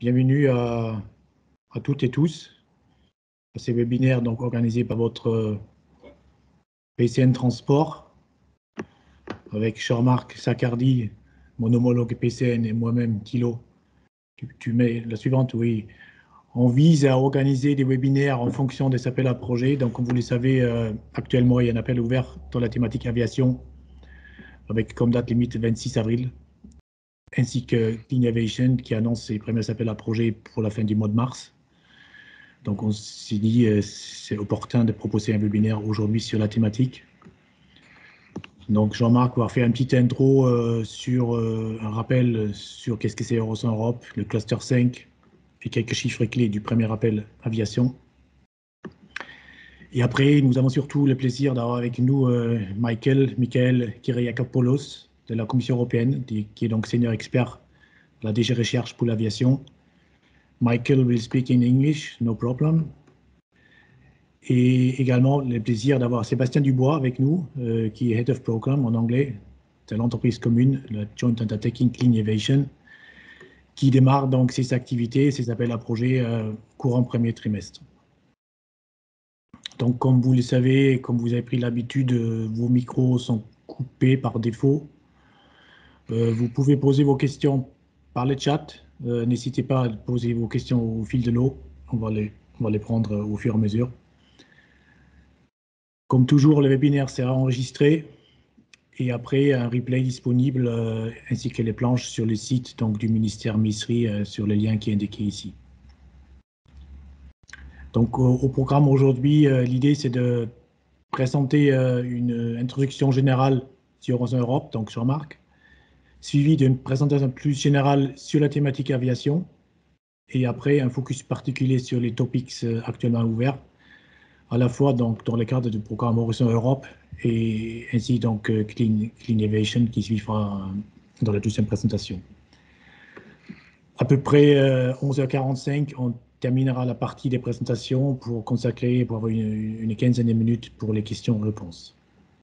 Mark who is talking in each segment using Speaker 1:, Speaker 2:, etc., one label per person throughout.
Speaker 1: Bienvenue à toutes et tous à ces webinaires donc, organisés par votre PCN Transport avec Jean-Marc Saccardi, mon homologue PCN et moi-même, Thilo. Tu mets la suivante, oui. On vise à organiser des webinaires en fonction des appels à projets. Donc, comme vous le savez, actuellement, il y a un appel ouvert dans la thématique aviation avec comme date limite 26 avril, ainsi que Clean Aviation qui annonce ses premiers appels à projets pour la fin du mois de mars. Donc, on s'est dit c'est opportun de proposer un webinaire aujourd'hui sur la thématique. Donc, Jean-Marc va faire une petite intro sur un rappel sur qu'est-ce que c'est Horizon Europe, le cluster 5 et quelques chiffres clés du premier appel aviation. Et après, nous avons surtout le plaisir d'avoir avec nous Michael Kyriakopoulos de la Commission européenne, qui est donc senior expert de la DG Recherche pour l'aviation. Michael will speak in English, no problem. Et également le plaisir d'avoir Sébastien Dubois avec nous, qui est Head of Program en anglais de l'entreprise commune, la Joint Undertaking Clean Aviation, qui démarre donc ses activités, ses appels à projets courant premier trimestre. Donc, comme vous le savez, comme vous avez pris l'habitude, vos micros sont coupés par défaut. Vous pouvez poser vos questions par le chat. N'hésitez pas à poser vos questions au fil de l'eau. On va les prendre au fur et à mesure. Comme toujours, le webinaire sera enregistré et après un replay disponible ainsi que les planches sur le site donc, du ministère MISRI sur le lien qui est indiqué ici. Donc au programme aujourd'hui, l'idée c'est de présenter une introduction générale sur Horizon Europe, donc Jean-Marc, suivi d'une présentation plus générale sur la thématique aviation et après un focus particulier sur les topics actuellement ouverts, à la fois donc, dans le cadre du programme Horizon Europe et ainsi donc Clean Aviation qui suivra dans la deuxième présentation. À peu près 11h45, on terminera la partie des présentations pour consacrer pour avoir une quinzaine de minutes pour les questions-réponses.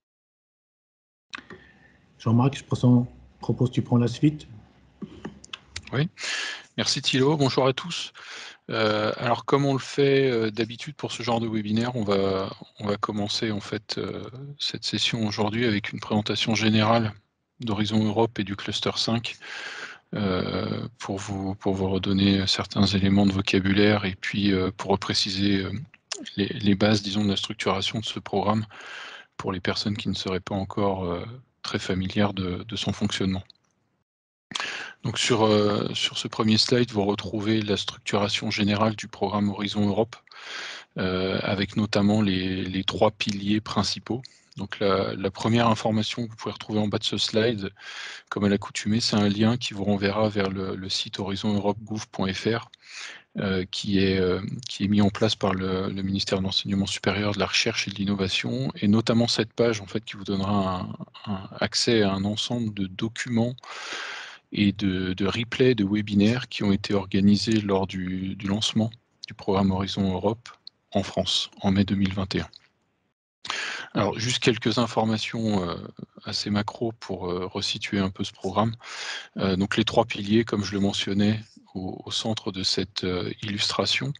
Speaker 1: Jean-Marc, je propose que tu prends la suite.
Speaker 2: Oui, merci Thilo, bonjour à tous. Alors comme on le fait d'habitude pour ce genre de webinaire, on va commencer en fait cette session aujourd'hui avec une présentation générale d'Horizon Europe et du cluster 5 pour vous redonner certains éléments de vocabulaire et puis pour repréciser les bases, disons, de la structuration de ce programme pour les personnes qui ne seraient pas encore très familières de son fonctionnement. Donc sur ce premier slide, vous retrouvez la structuration générale du programme Horizon Europe, avec notamment les trois piliers principaux. Donc la première information que vous pouvez retrouver en bas de ce slide, comme à l'accoutumée, c'est un lien qui vous renverra vers le site horizoneurope.gouv.fr, qui est mis en place par le ministère de l'Enseignement supérieur, de la Recherche et de l'Innovation, et notamment cette page en fait, qui vous donnera accès à un ensemble de documents et de replays de webinaires qui ont été organisés lors du lancement du programme Horizon Europe en France en mai 2021. Alors juste quelques informations assez macro pour resituer un peu ce programme. Donc les trois piliers, comme je le mentionnais au centre de cette illustration,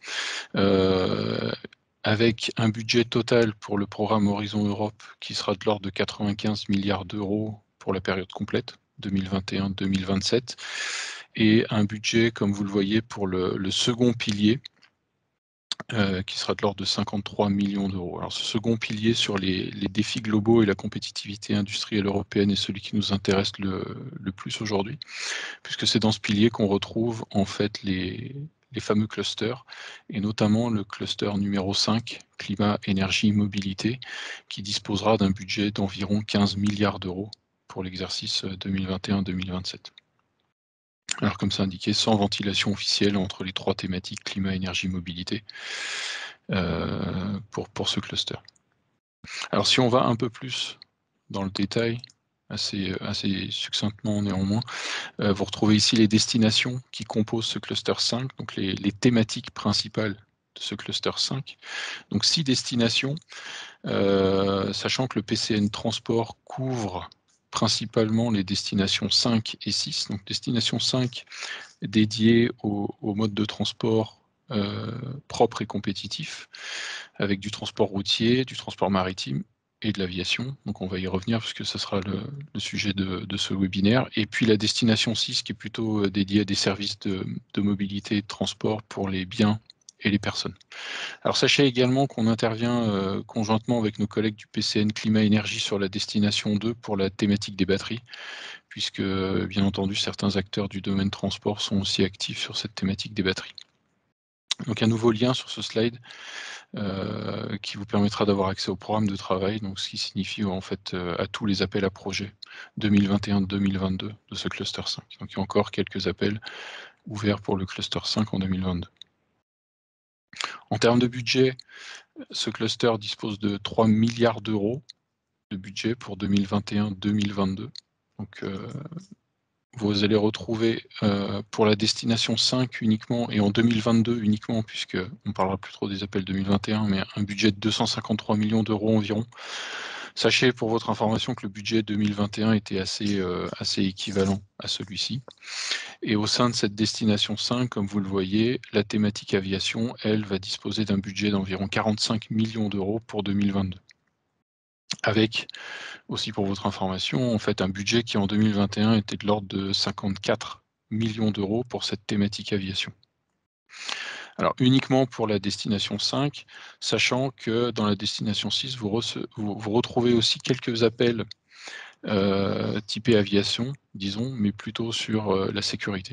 Speaker 2: avec un budget total pour le programme Horizon Europe qui sera de l'ordre de 95 milliards d'euros pour la période complète 2021-2027 et un budget, comme vous le voyez, pour le second pilier qui sera de l'ordre de 53 millions d'euros. Alors ce second pilier sur les défis globaux et la compétitivité industrielle européenne est celui qui nous intéresse le plus aujourd'hui, puisque c'est dans ce pilier qu'on retrouve en fait les fameux clusters, et notamment le cluster numéro 5, climat, énergie, mobilité, qui disposera d'un budget d'environ 15 milliards d'euros pour l'exercice 2021-2027. Alors comme ça indiqué, sans ventilation officielle entre les trois thématiques climat, énergie, mobilité pour ce cluster. Alors si on va un peu plus dans le détail, assez succinctement néanmoins, vous retrouvez ici les destinations qui composent ce cluster 5, donc les thématiques principales de ce cluster 5. Donc 6 destinations, sachant que le PCN Transport couvre principalement les destinations 5 et 6. Donc destination 5 dédiée au mode de transport propre et compétitif, avec du transport routier, du transport maritime et de l'aviation. Donc on va y revenir puisque ce sera le sujet de ce webinaire. Et puis la destination 6 qui est plutôt dédiée à des services de mobilité et de transport pour les biens et les personnes. Alors sachez également qu'on intervient conjointement avec nos collègues du PCN Climat Énergie sur la destination 2 pour la thématique des batteries, puisque bien entendu certains acteurs du domaine transport sont aussi actifs sur cette thématique des batteries. Donc un nouveau lien sur ce slide qui vous permettra d'avoir accès au programme de travail, donc ce qui signifie en fait à tous les appels à projets 2021-2022 de ce cluster 5. Donc il y a encore quelques appels ouverts pour le cluster 5 en 2022. En termes de budget, ce cluster dispose de 3 milliards d'euros de budget pour 2021-2022. Donc vous allez retrouver pour la destination 5 uniquement et en 2022 uniquement, puisque on ne parlera plus trop des appels 2021, mais un budget de 253 millions d'euros environ. Sachez pour votre information que le budget 2021 était assez équivalent à celui-ci. Et au sein de cette destination 5, comme vous le voyez, la thématique aviation, elle, va disposer d'un budget d'environ 45 millions d'euros pour 2022. Avec, aussi pour votre information, en fait un budget qui en 2021 était de l'ordre de 54 millions d'euros pour cette thématique aviation. Alors uniquement pour la destination 5, sachant que dans la destination 6, vous retrouvez aussi quelques appels typés aviation, disons, mais plutôt sur la sécurité.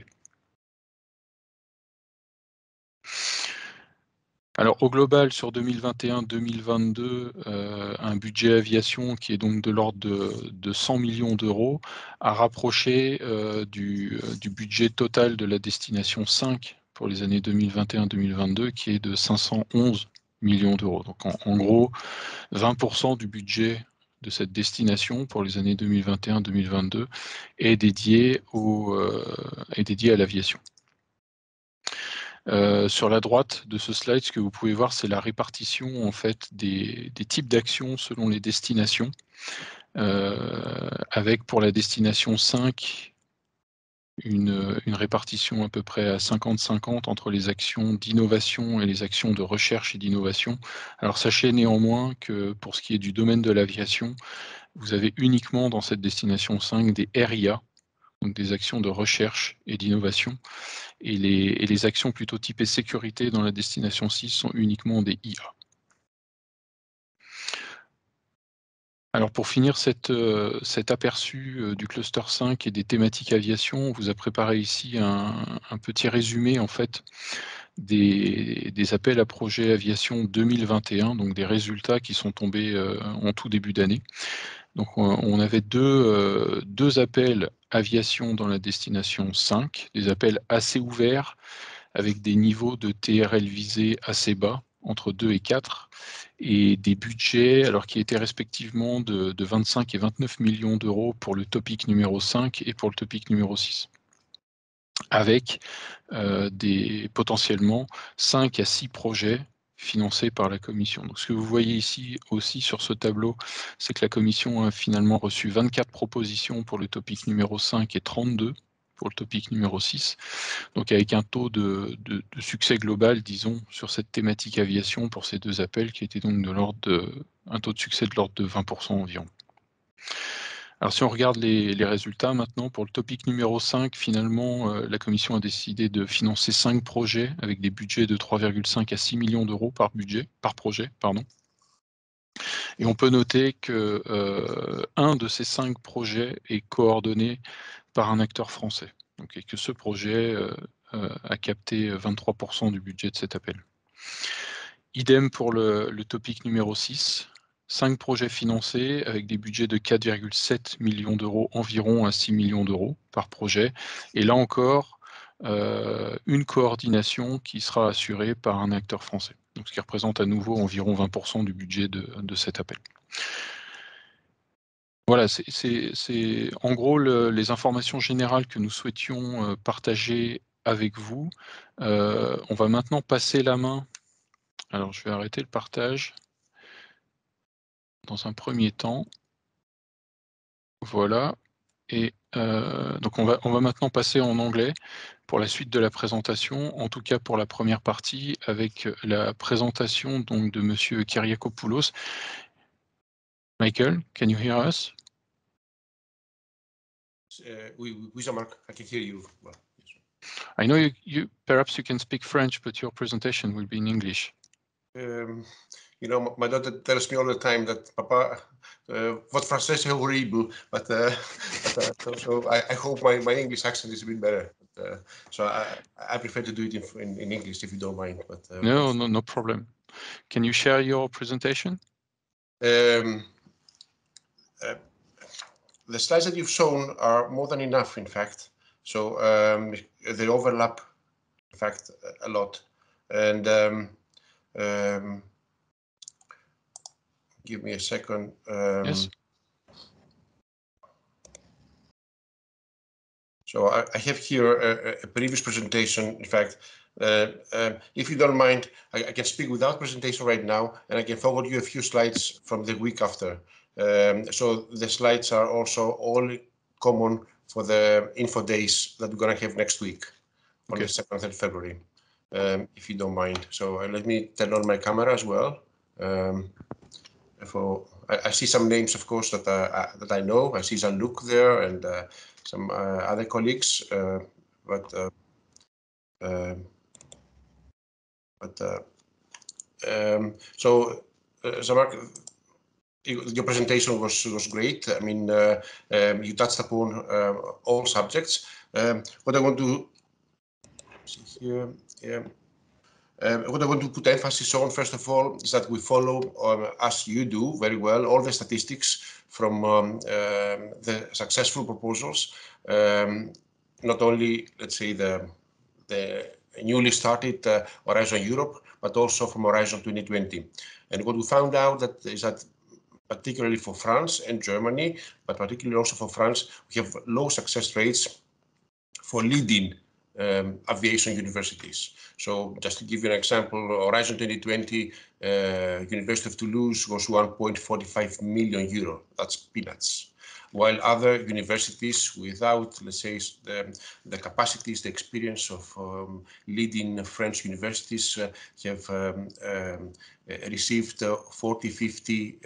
Speaker 2: Alors au global, sur 2021-2022, un budget aviation qui est donc de l'ordre de 100 millions d'euros a rapproché du budget total de la destination 5 pour les années 2021-2022 qui est de 511 millions d'euros. Donc en gros, 20% du budget de cette destination pour les années 2021-2022 est dédié à l'aviation. Sur la droite de ce slide, ce que vous pouvez voir, c'est la répartition en fait des types d'actions selon les destinations, avec pour la destination 5 une répartition à peu près à 50-50 entre les actions d'innovation et les actions de recherche et d'innovation. Alors sachez néanmoins que pour ce qui est du domaine de l'aviation, vous avez uniquement dans cette destination 5 des RIA, donc des actions de recherche et d'innovation, et les actions plutôt typées sécurité dans la destination 6 sont uniquement des IA. Alors pour finir cet aperçu du cluster 5 et des thématiques aviation, on vous a préparé ici un petit résumé en fait des appels à projets aviation 2021, donc des résultats qui sont tombés en tout début d'année. Donc on avait deux appels aviation dans la destination 5, des appels assez ouverts avec des niveaux de TRL visés assez bas, entre 2 et 4, et des budgets alors qui étaient respectivement de 25 et 29 millions d'euros pour le topic numéro 5 et pour le topic numéro 6. Avec potentiellement 5 à 6 projets financés par la commission. Donc, ce que vous voyez ici aussi sur ce tableau, c'est que la commission a finalement reçu 24 propositions pour le topic numéro 5 et 32 pour le topic numéro 6. Donc avec un taux de succès global, disons, sur cette thématique aviation pour ces deux appels qui était donc un taux de succès de l'ordre de 20% environ. Alors si on regarde les résultats maintenant, pour le topic numéro 5, finalement, la commission a décidé de financer 5 projets avec des budgets de 3,5 à 6 millions d'euros par projet. Et on peut noter que un de ces 5 projets est coordonné par un acteur français. Donc, et que ce projet a capté 23% du budget de cet appel. Idem pour le topic numéro 6. 5 projets financés avec des budgets de 4,7 millions d'euros environ à 6 millions d'euros par projet. Et là encore, une coordination qui sera assurée par un acteur français. Donc, ce qui représente à nouveau environ 20% du budget de cet appel. Voilà, c'est en gros les informations générales que nous souhaitions partager avec vous. On va maintenant passer la main. Alors, je vais arrêter le partage dans un premier temps. Voilà. Et donc on va maintenant passer en anglais pour la suite de la présentation, en tout cas pour la première partie, avec la présentation donc de Monsieur Kyriakopoulos. Michael, can you hear us?
Speaker 3: Oui, Jean-Marc, I can hear you. Well, yes.
Speaker 2: I know perhaps you can speak French, but your presentation will be in English.
Speaker 3: You know, my daughter tells me all the time that Papa, votre français c'est horrible, but so I hope my English accent is a bit better. But, so I prefer to do it in English if you don't mind. But
Speaker 2: No problem. Can you share your presentation?
Speaker 3: The slides that you've shown are more than enough, in fact. So they overlap, in fact, a lot. And give me a second.
Speaker 2: Yes.
Speaker 3: So I have here a previous presentation. In fact, if you don't mind, I can speak without presentation right now, and I can forward you a few slides from the week after. So the slides are also all common for the info days that we're going to have next week on the 7th of February, if you don't mind. So let me turn on my camera as well. I see some names, of course, that I know. I see Jean-Luc there and some other colleagues, so Jean-Marc, your presentation was great. I mean, you touched upon all subjects. What I want to see here, what I want to put emphasis on, first of all, is that we follow, as you do very well, all the statistics from the successful proposals, not only, let's say, the newly started Horizon Europe, but also from Horizon 2020. And what we found out is that particularly for France and Germany, but particularly also for France, we have low success rates for leading aviation universities. So just to give you an example, Horizon 2020, University of Toulouse was 1.45 million euro. That's peanuts. While other universities without, let's say, the capacities, the experience of leading French universities have received 40, 50,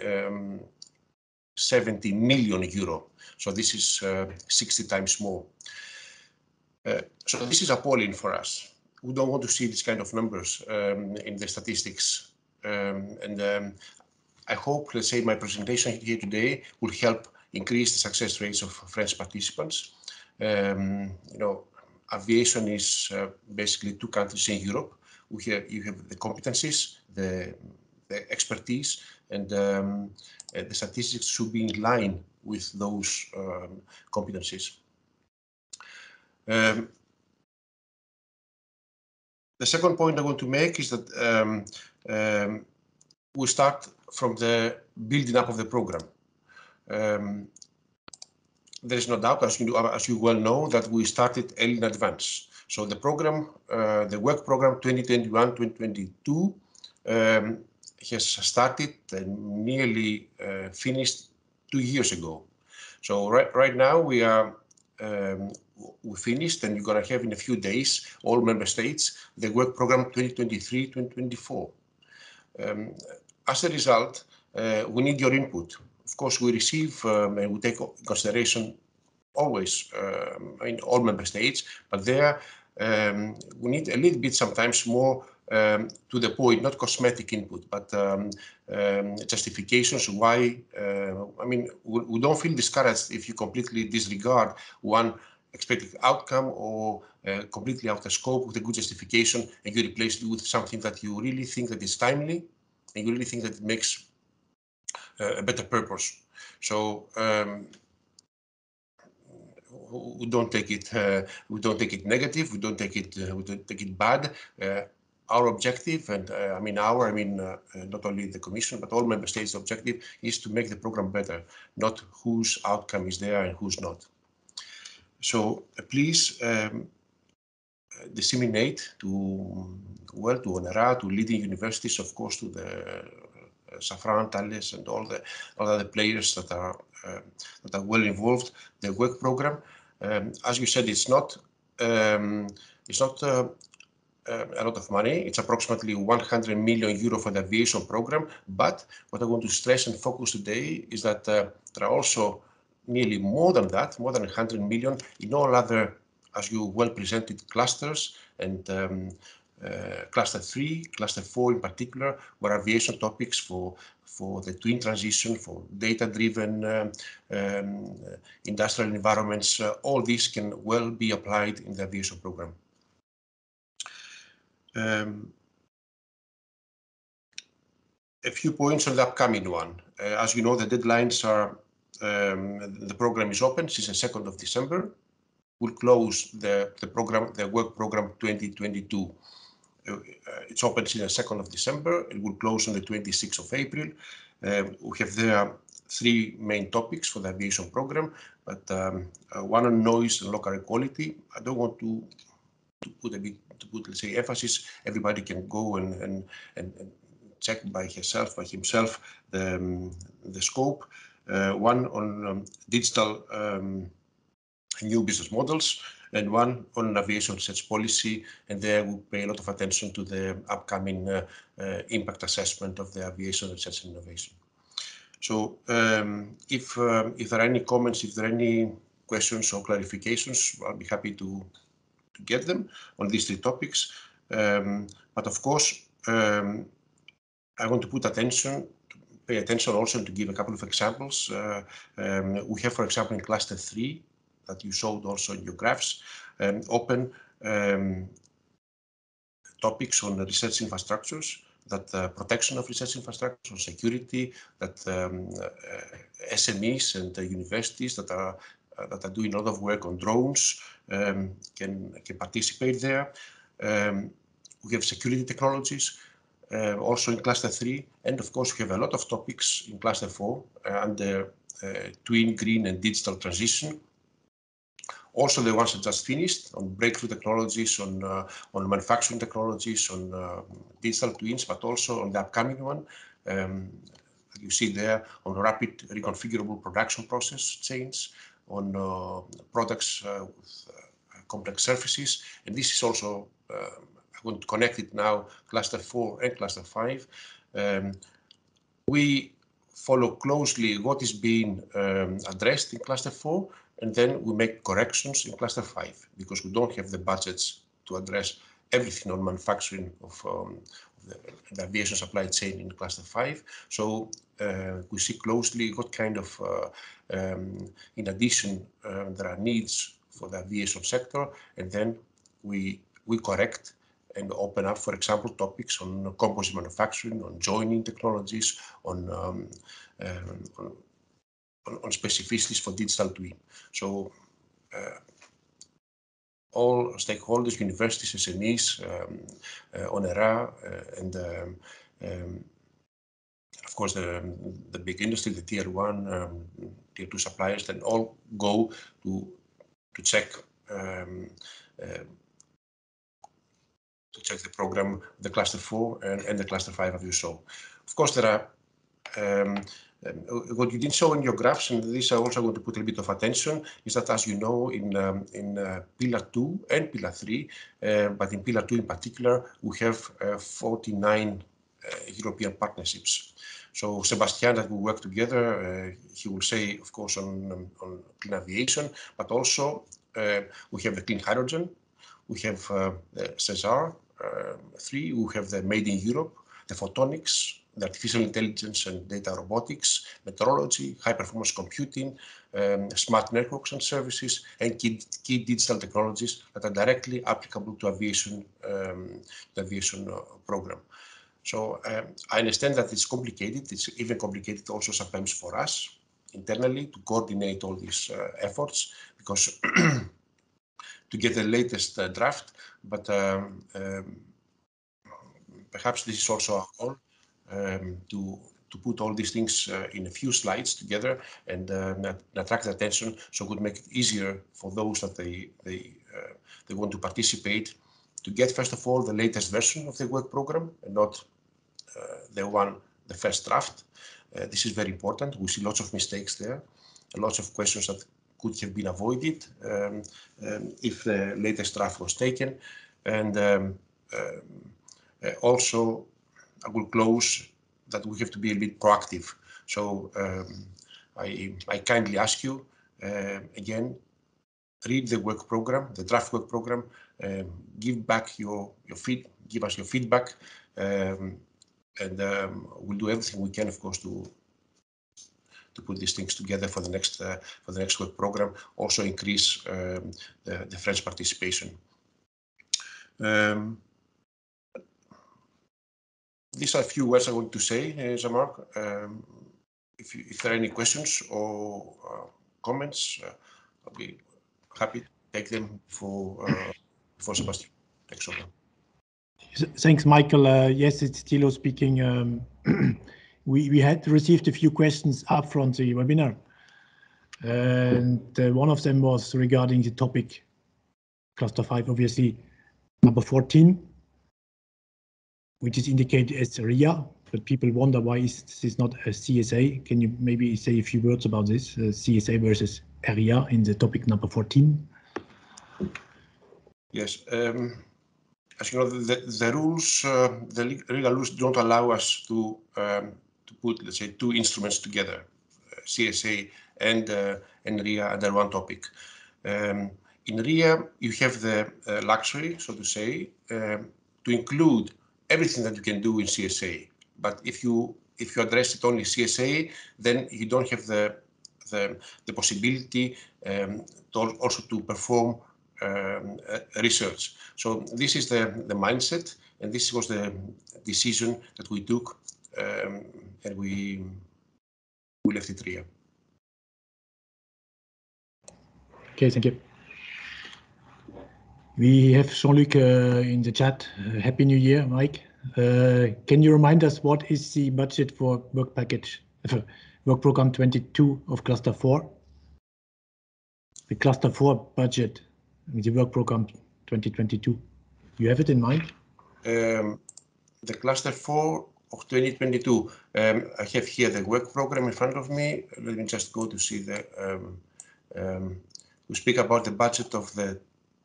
Speaker 3: 70 million euro. So this is 60 times more. So this is appalling for us. We don't want to see these kind of numbers in the statistics. I hope, let's say, my presentation here today will help increase the success rates of French participants. You know, aviation is basically two countries in Europe. You have the competencies, the expertise, and the statistics should be in line with those competencies. The second point I want to make is that we start from the building up of the program. There is no doubt, as you well know, that we started early in advance. So the program, the work program 2021-2022 has started and nearly finished 2 years ago. So right now we are we finished, and you're going to have in a few days, all member states, the work program 2023-2024. As a result, we need your input. Of course, we receive and we take into consideration always in all member states, but there we need a little bit sometimes more to the point, not cosmetic input, but justifications why. I mean, we don't feel discouraged if you completely disregard one expected outcome or completely out of scope with a good justification, and you replace it with something that you really think that is timely and you really think that it makes a better purpose. So we don't take it negative, we don't take it bad. Our objective, and I mean not only the Commission, but all member states' objective is to make the program better, not whose outcome is there and who's not. So please disseminate to ONERA, to leading universities, of course, to the Safran, Thales, and all the other players that are well involved. The work program, as you said, it's not a lot of money. It's approximately 100 million euro for the aviation program. But what I want to stress and focus today is that there are also nearly more than that, more than 100 million in all other, as you well presented, clusters, and cluster 3, cluster 4 in particular, where aviation topics for the twin transition, for data-driven industrial environments, all these can well be applied in the aviation program. A few points on the upcoming one. As you know, the deadlines are, the program is open since the 2nd of December. We'll close the work program 2022. It's open since the 2nd of December. It will close on the 26th of April. We have there 3 main topics for the aviation program, but one on noise and local equality. I don't want to put let's say emphasis. Everybody can go and check by himself the scope. One on digital new business models, and one on aviation research policy, and there we pay a lot of attention to the upcoming impact assessment of the aviation research and innovation. So if there are any comments, if there are any questions or clarifications, I'll be happy to get them on these 3 topics. But of course, I want to pay attention also, and to give a couple of examples. We have, for example, in cluster 3, that you showed also in your graphs, open topics on research infrastructures, that protection of research infrastructure, security, that SMEs and universities that are doing a lot of work on drones can participate there. We have security technologies also in cluster 3, and of course we have a lot of topics in cluster 4 under twin, green, and digital transition. Also the ones that just finished on breakthrough technologies, on manufacturing technologies, on digital twins, but also on the upcoming one. You see there on rapid reconfigurable production process chains, on products with complex surfaces. And this is also, I'm going to connect it now, cluster 4 and cluster 5. We follow closely what is being addressed in cluster 4, and then we make corrections in cluster 5, because we don't have the budgets to address everything on manufacturing of the aviation supply chain in cluster 5. So we see closely what kind of, in addition, there are needs for the aviation sector, and then we correct and open up, for example, topics on composite manufacturing, on joining technologies, on specificities for digital twin. So all stakeholders, universities, SMEs, ONERA, and of course the big industry, the tier 1, tier 2 suppliers, then all go to check the program, the cluster 4 and the cluster 5, as you saw. Of course, there are what you didn't show in your graphs, and this I also want to put a bit of attention, is that, as you know, in Pillar 2 and Pillar 3, but in Pillar 2 in particular, we have 49 European partnerships. So Sebastian, that we work together, he will say, of course, on clean aviation, but also we have the clean hydrogen, we have CESAR 3, we have the Made in Europe, the photonics, the artificial intelligence and data robotics, meteorology, high-performance computing, smart networks and services, and key digital technologies that are directly applicable to aviation, the aviation program. So I understand that it's complicated. It's even complicated also sometimes for us internally to coordinate all these efforts, because to get the latest draft, but perhaps this is also our goal, to put all these things in a few slides together and attract attention, so it would make it easier for those that they want to participate to get, first of all, the latest version of the work program, and not the one the first draft. This is very important. We see lots of mistakes there, lots of questions that could have been avoided if the latest draft was taken. And also, I will close that we have to be a bit proactive. So I kindly ask you, again, read the work program, the draft work program, give us your feedback, and we'll do everything we can, of course, to put these things together for the next work program. Also increase the French participation. These are a few words I want to say, Jean-Marc. If there are any questions or comments, I'll be happy to take them for Sebastian. Thanks so much.
Speaker 1: Thanks, Michael. Yes, it's Thilo speaking. We had received a few questions up from the webinar, and one of them was regarding the topic cluster 5, obviously number 14, which is indicated as RIA, but people wonder why is this not a CSA. Can you maybe say a few words about this, CSA versus RIA in the topic number 14?
Speaker 3: Yes, as you know, the rules, the legal rules don't allow us to put, let's say, two instruments together, CSA and RIA under one topic. In RIA, you have the luxury, so to say, to include everything that you can do in CSA. But if you address it only CSA, then you don't have the possibility also to perform research. So this is the mindset, and this was the decision that we took, and we left it RIA.
Speaker 1: Okay, thank you. We have Jean-Luc in the chat. Happy New Year, Mike. Can you remind us what is the budget for work program 22 of cluster 4? The cluster 4 budget, the work program 2022. You have it in mind?
Speaker 3: The cluster 4 of 2022. I have here the work program in front of me. Let me just go to see the. We speak about the budget of the.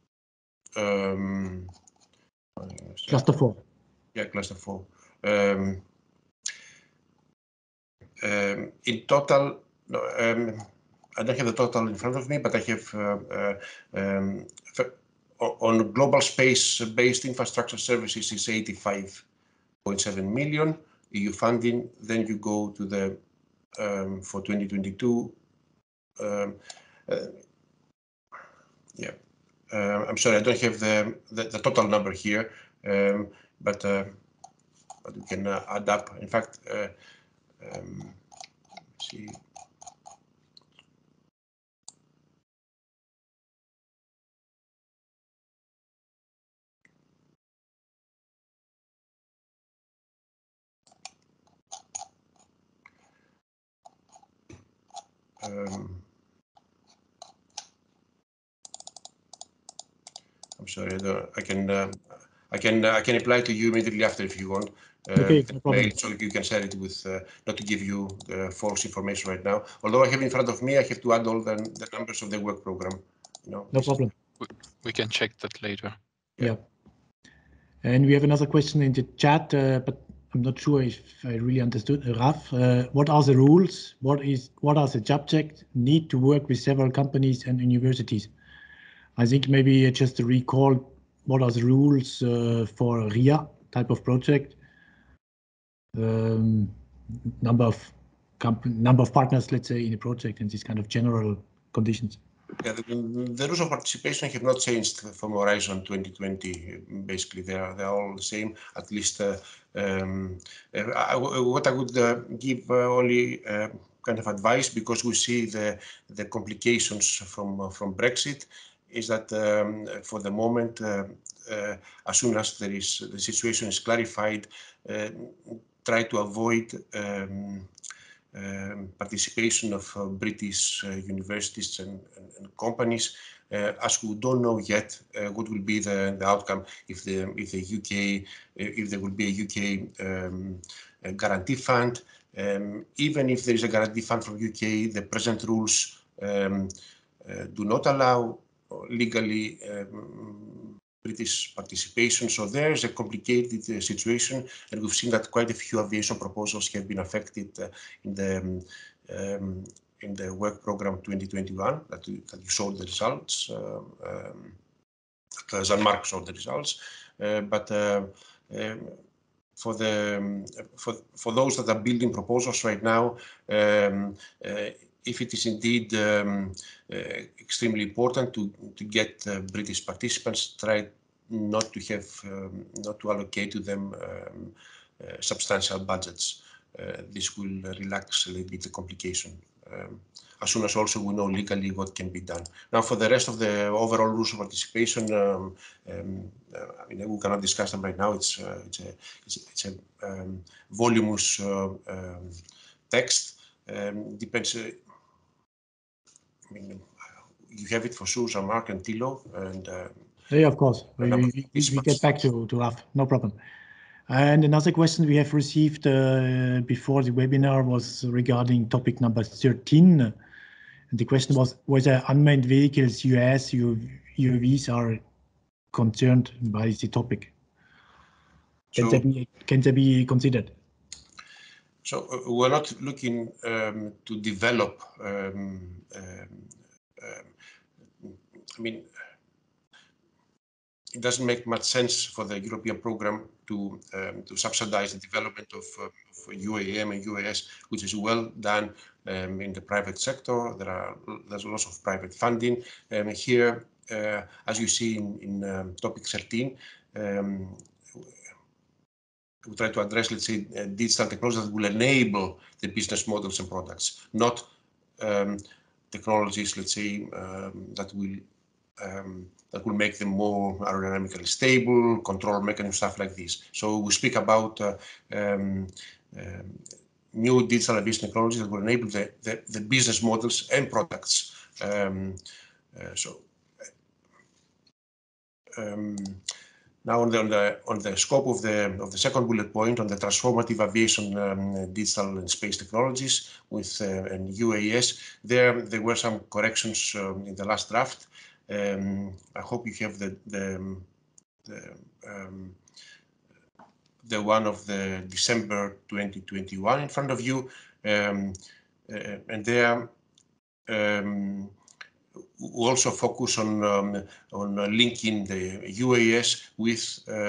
Speaker 1: Cluster 4.
Speaker 3: Yeah, cluster 4. In total, no, I don't have the total in front of me, but I have on global space-based infrastructure services is 85.7 million EU funding. Then you go to the for 2022. Yeah, I'm sorry, I don't have the total number here, but we can add up. In fact, see. I'm sorry, I can reply to you immediately after if you want.
Speaker 1: Okay, no problem.
Speaker 3: So you can share it with, not to give you false information right now. Although I have in front of me, I have to add all the numbers of the work program. You know,
Speaker 1: no problem.
Speaker 2: We can check that later.
Speaker 1: Yeah. And we have another question in the chat, but I'm not sure if I really understood. Raf, what are the rules? What are the subjects need to work with several companies and universities? I think maybe just to recall what are the rules for RIA type of project, number of partners, let's say, in a project, and these kind of general conditions.
Speaker 3: Yeah, the rules of participation have not changed from Horizon 2020. Basically, they are all the same. At least, what I would give only kind of advice, because we see the complications from Brexit, is that for the moment, as soon as the situation is clarified, try to avoid participation of British universities and companies, as we don't know yet what will be the outcome if there will be a UK guarantee fund. Even if there is a guarantee fund from UK, the present rules do not allow legally British participation. So there's a complicated situation, and we've seen that quite a few aviation proposals have been affected in the work program 2021 that you showed the results. Jean-Marc showed the results, but for those that are building proposals right now, if it is indeed extremely important to get British participants, try not to allocate to them substantial budgets. This will relax a little bit the complication. As soon as also we know legally what can be done. Now, for the rest of the overall rules of participation, I mean, we cannot discuss them right now. It's a voluminous text. Depends. I mean, you have it for sure, Jean-Marc and Thilo, and
Speaker 1: yeah, of course. We get back to Raf, no problem. And another question we have received before the webinar was regarding topic number 13. And the question was whether unmanned vehicles, UAS, UAVs are concerned by the topic. Can they be considered?
Speaker 3: So we're not looking to develop. I mean, it doesn't make much sense for the European program to subsidize the development of UAM and UAS, which is well done in the private sector. There's lots of private funding. Here, as you see in topic 13, we try to address, let's say, digital technologies that will enable the business models and products, not technologies, let's say, that will make them more aerodynamically stable, control mechanism, stuff like this. So we speak about new digital aviation technologies that will enable the business models and products. Now on the scope of the second bullet point on the transformative aviation digital and space technologies with and UAS, there were some corrections in the last draft. I hope you have the one of the December 2021 in front of you, and there we also focus on linking the UAS with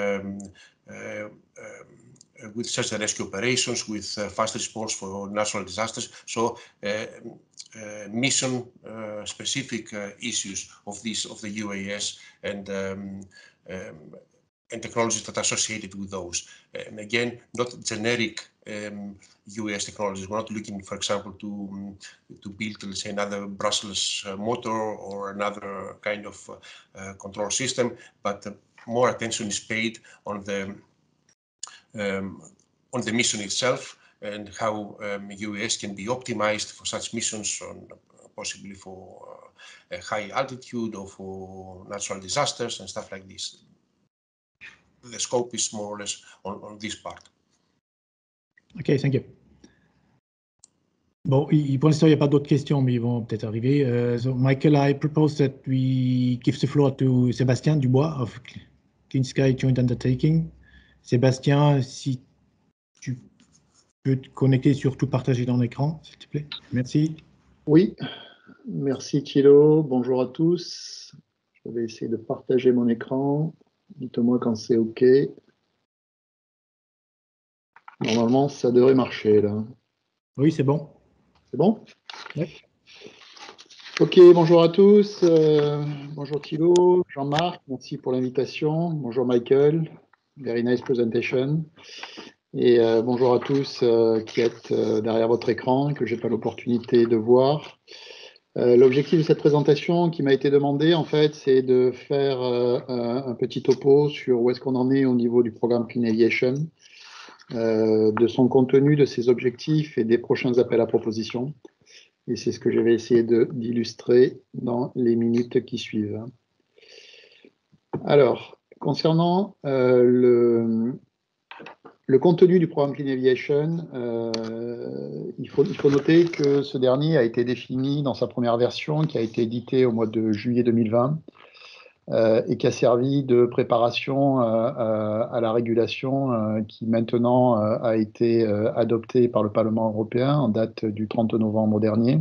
Speaker 3: search and rescue operations, with fast response for natural disasters. So mission specific issues of the UAS and technologies that are associated with those. And again, not generic UAS technologies. We're not looking, for example, to build, let's say, another Brussels motor or another kind of control system, but more attention is paid on the mission itself and how UAS can be optimized for such missions, possibly for high altitude or for natural disasters and stuff like this. The scope is more or less on this part.
Speaker 1: OK, thank you. Bon, pour l'instant, il n'y a pas d'autres questions, mais ils vont peut-être arriver. So Michael, I propose that we give the floor to Sébastien Dubois of Clean Sky Joint Undertaking. Sébastien, si tu peux te connecter, surtout partager dans l'écran, s'il te plaît. Merci.
Speaker 4: Oui, merci Thilo. Bonjour à tous. Je vais essayer de partager mon écran. Dites-moi quand c'est OK. Normalement, ça devrait marcher, là.
Speaker 1: Oui, c'est bon.
Speaker 4: C'est bon?
Speaker 1: Oui.
Speaker 4: OK, bonjour à tous. Bonjour Thilo, Jean-Marc, merci pour l'invitation. Bonjour Michael, very nice presentation. Et bonjour à tous qui êtes derrière votre écran, que je n'ai pas l'opportunité de voir. L'objectif de cette présentation qui m'a été demandé, en fait, c'est de faire un petit topo sur où est-ce qu'on en est au niveau du programme Clean Aviation, de son contenu, de ses objectifs et des prochains appels à propositions. Et c'est ce que je vais essayer d'illustrer dans les minutes qui suivent. Alors, concernant Le contenu du programme Clean Aviation, il faut noter que ce dernier a été défini dans sa première version qui a été éditée au mois de juillet 2020 et qui a servi de préparation à la régulation qui maintenant a été adoptée par le Parlement européen en date du 30 novembre dernier.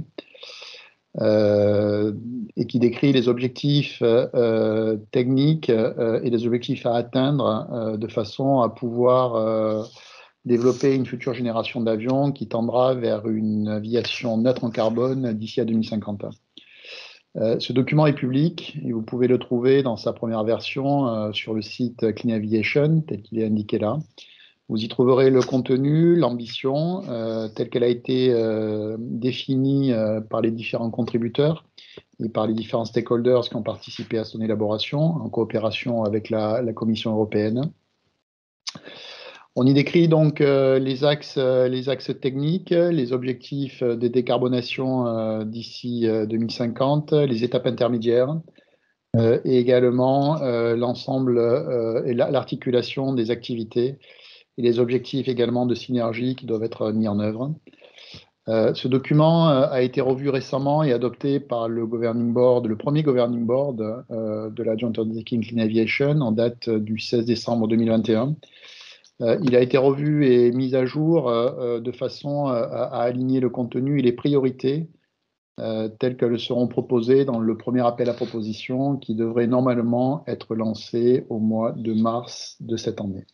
Speaker 4: Et qui décrit les objectifs techniques et les objectifs à atteindre de façon à pouvoir développer une future génération d'avions qui tendra vers une aviation neutre en carbone d'ici à 2050. Ce document est public et vous pouvez le trouver dans sa première version sur le site Clean Aviation, tel qu'il est indiqué là. Vous y trouverez le contenu, l'ambition, telle qu'elle a été définie par les différents contributeurs et par les différents stakeholders qui ont participé à son élaboration, en coopération avec la Commission européenne. On y décrit donc les axes techniques, les objectifs de décarbonation d'ici 2050, les étapes intermédiaires, et également l'ensemble et l'articulation des activités et les objectifs également de synergie qui doivent être mis en œuvre. Ce document a été revu récemment et adopté par le Governing Board, le premier Governing Board de la Joint Undertaking Clean Aviation en date du 16 décembre 2021. Il a été revu et mis à jour de façon à aligner le contenu et les priorités telles qu'elles seront proposées dans le premier appel à proposition qui devrait normalement être lancé au mois de mars de cette année.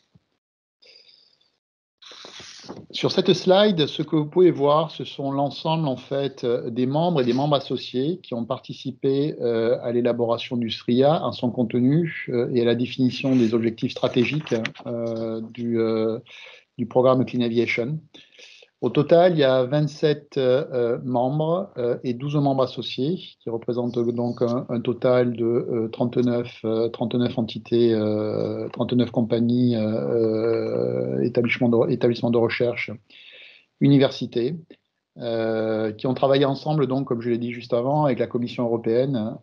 Speaker 4: Sur cette slide, ce que vous pouvez voir, ce sont l'ensemble en fait des membres et des membres associés qui ont participé à l'élaboration du SRIA, à son contenu et à la définition des objectifs stratégiques du programme Clean Aviation. Au total, il y a 27 membres et 12 membres associés qui représentent donc un total de 39 entités, 39 compagnies, établissements de recherche, universités, qui ont travaillé ensemble, donc, comme je l'ai dit juste avant, avec la Commission européenne,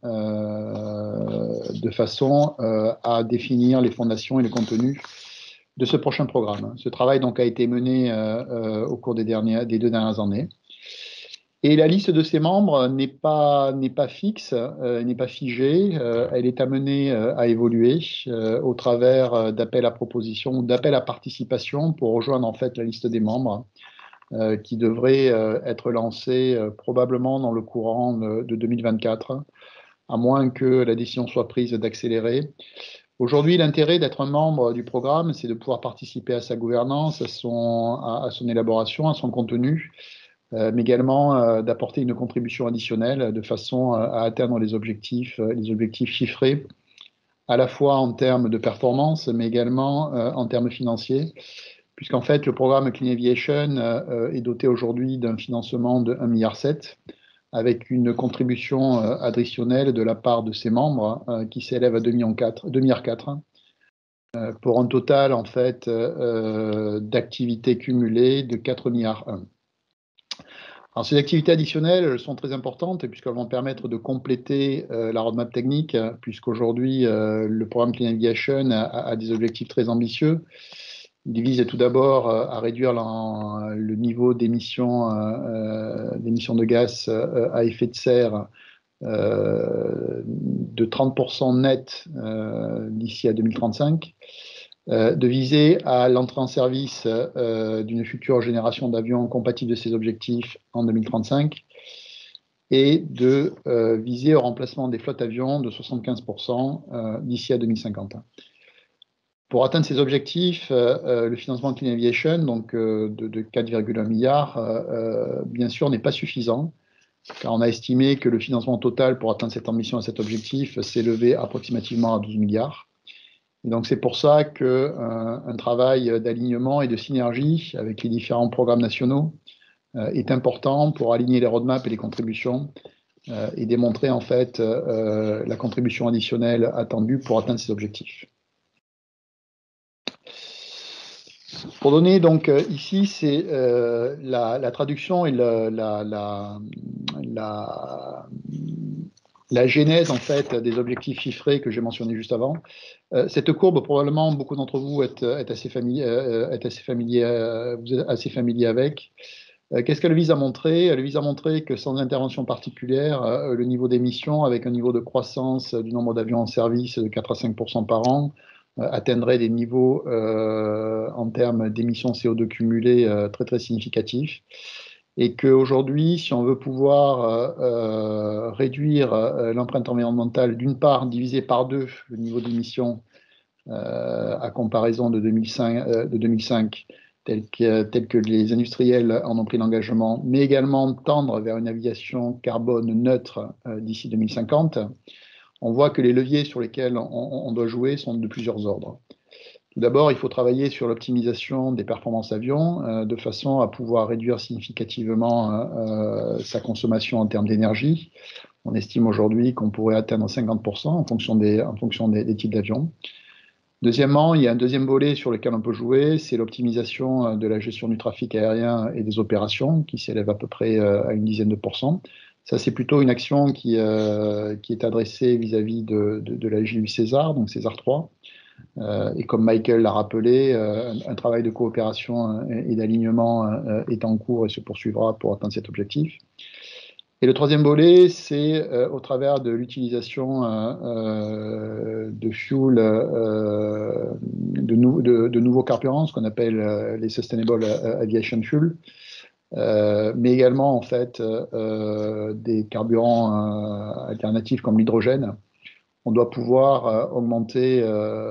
Speaker 4: de façon à définir les fondations et les contenus de ce prochain programme. Ce travail donc a été mené au cours des 2 dernières années. Et la liste de ces membres n'est pas fixe, n'est pas figée. Elle est amenée à évoluer au travers d'appels à proposition ou d'appels à participation pour rejoindre en fait la liste des membres qui devrait être lancée probablement dans le courant de 2024, à moins que la décision soit prise d'accélérer. Aujourd'hui, l'intérêt d'être un membre du programme, c'est de pouvoir participer à sa gouvernance, à son élaboration, à son contenu, mais également d'apporter une contribution additionnelle de façon à atteindre les objectifs chiffrés, à la fois en termes de performance, mais également en termes financiers, puisqu'en fait, le programme Clean Aviation est doté aujourd'hui d'un financement de 1,7 milliard, avec une contribution additionnelle de la part de ses membres qui s'élève à 2,4 milliards, pour un total en fait d'activités cumulées de 4,1 milliards. Alors ces activités additionnelles sont très importantes puisqu'elles vont permettre de compléter la roadmap technique, puisqu'aujourd'hui le programme Clean Aviation a des objectifs très ambitieux. Il vise tout d'abord à réduire le niveau d'émissions de gaz à effet de serre de 30% net d'ici à 2035, de viser à l'entrée en service d'une future génération d'avions compatibles de ces objectifs en 2035 et de viser au remplacement des flottes avions de 75% d'ici à 2050. Pour atteindre ces objectifs, le financement de Clean Aviation, donc de 4,1 milliards, bien sûr, n'est pas suffisant, car on a estimé que le financement total pour atteindre cette ambition et cet objectif s'élevait approximativement à 12 milliards. Et donc c'est pour ça qu'un travail d'alignement et de synergie avec les différents programmes nationaux est important pour aligner les roadmaps et les contributions et démontrer en fait la contribution additionnelle attendue pour atteindre ces objectifs. Pour donner donc ici, c'est la traduction et la genèse en fait des objectifs chiffrés que j'ai mentionnés juste avant. Cette courbe, probablement beaucoup d'entre vous êtes assez familier avec. Qu'est-ce qu'elle vise à montrer? Elle vise à montrer que sans intervention particulière, le niveau d'émission, avec un niveau de croissance du nombre d'avions en service de 4 à 5% par an, atteindrait des niveaux en termes d'émissions CO2 cumulées très très significatifs. Et qu'aujourd'hui, si on veut pouvoir réduire l'empreinte environnementale, d'une part, diviser par 2 le niveau d'émissions à comparaison de 2005 tel que les industriels en ont pris l'engagement, mais également tendre vers une aviation carbone neutre d'ici 2050, on voit que les leviers sur lesquels on doit jouer sont de plusieurs ordres. Tout d'abord, il faut travailler sur l'optimisation des performances avions de façon à pouvoir réduire significativement sa consommation en termes d'énergie. On estime aujourd'hui qu'on pourrait atteindre 50% en fonction des types d'avions. Deuxièmement, il y a un deuxième volet sur lequel on peut jouer, c'est l'optimisation de la gestion du trafic aérien et des opérations, qui s'élève à peu près à une dizaine de pourcents. Ça, c'est plutôt une action qui est adressée vis-à-vis de la JU César, donc César 3. Et comme Michael l'a rappelé, un travail de coopération et d'alignement est en cours et se poursuivra pour atteindre cet objectif. Et le troisième volet, c'est au travers de l'utilisation de fuel, de nouveaux carburants, ce qu'on appelle les Sustainable Aviation Fuel, mais également en fait des carburants alternatifs comme l'hydrogène. On doit pouvoir augmenter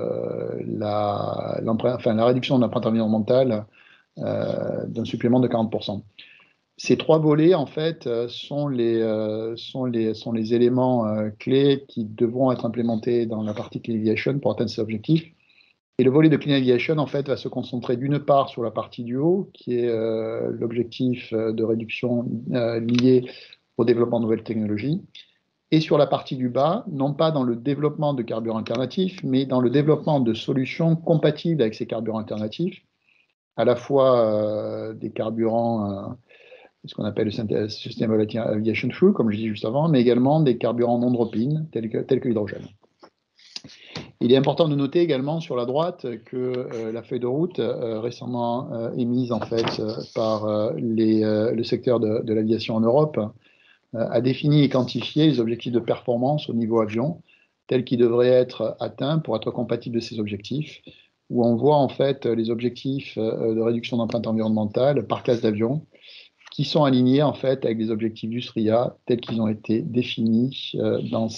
Speaker 4: la réduction de l'empreinte environnementale d'un supplément de 40%. Ces trois volets, en fait, sont les éléments clés qui devront être implémentés dans la partie Clean Aviation pour atteindre ces objectifs. Et le volet de Clean Aviation, en fait, va se concentrer d'une part sur la partie du haut, qui est l'objectif de réduction lié au développement de nouvelles technologies, et sur la partie du bas, non pas dans le développement de carburants alternatifs, mais dans le développement de solutions compatibles avec ces carburants alternatifs, à la fois des carburants, ce qu'on appelle le Sustainable Aviation Fuel, comme je disais juste avant, mais également des carburants non drop-in, tels que l'hydrogène. Il est important de noter également sur la droite que la feuille de route récemment émise en fait par le secteur de l'aviation en Europe a défini et quantifié les objectifs de performance au niveau avion, tels qu'ils devraient être atteints pour être compatibles de ces objectifs, où on voit en fait les objectifs de réduction d'empreinte environnementale par classe d'avion, qui sont alignés en fait avec les objectifs du SRIA tels qu'ils ont été définis dans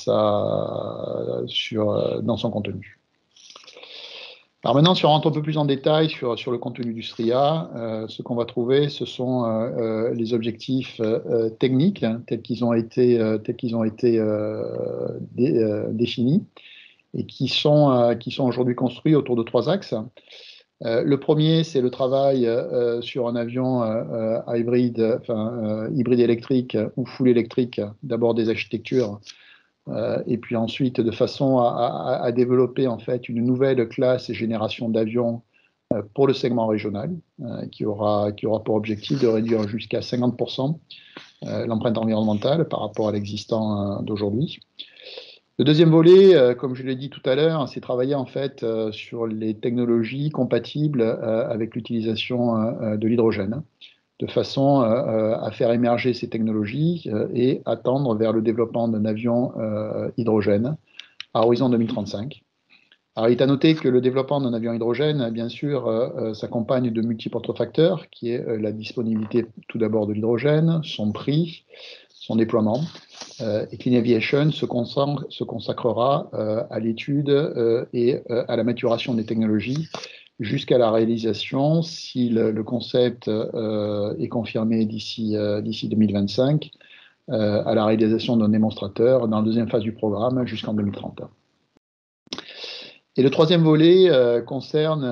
Speaker 4: son contenu. Alors maintenant, si on rentre un peu plus en détail sur le contenu du SRIA, ce qu'on va trouver, ce sont les objectifs techniques tels qu'ils ont été définis et qui sont aujourd'hui construits autour de 3 axes. Le premier, c'est le travail sur un avion hybride électrique ou full électrique, d'abord des architectures, et puis ensuite de façon à développer en fait une nouvelle classe et génération d'avions pour le segment régional, qui aura pour objectif de réduire jusqu'à 50% l'empreinte environnementale par rapport à l'existant d'aujourd'hui. Le deuxième volet, comme je l'ai dit tout à l'heure, c'est travailler en fait sur les technologies compatibles avec l'utilisation de l'hydrogène, de façon à faire émerger ces technologies et à tendre vers le développement d'un avion hydrogène à horizon 2035. Alors, il est à noter que le développement d'un avion hydrogène, bien sûr, s'accompagne de multiples autres facteurs, qui est la disponibilité tout d'abord de l'hydrogène, son prix, son déploiement. Et Clean Aviation se consacrera à l'étude et à la maturation des technologies jusqu'à la réalisation, si le concept est confirmé d'ici 2025, à la réalisation d'un démonstrateur dans la deuxième phase du programme jusqu'en 2030. Et le troisième volet concerne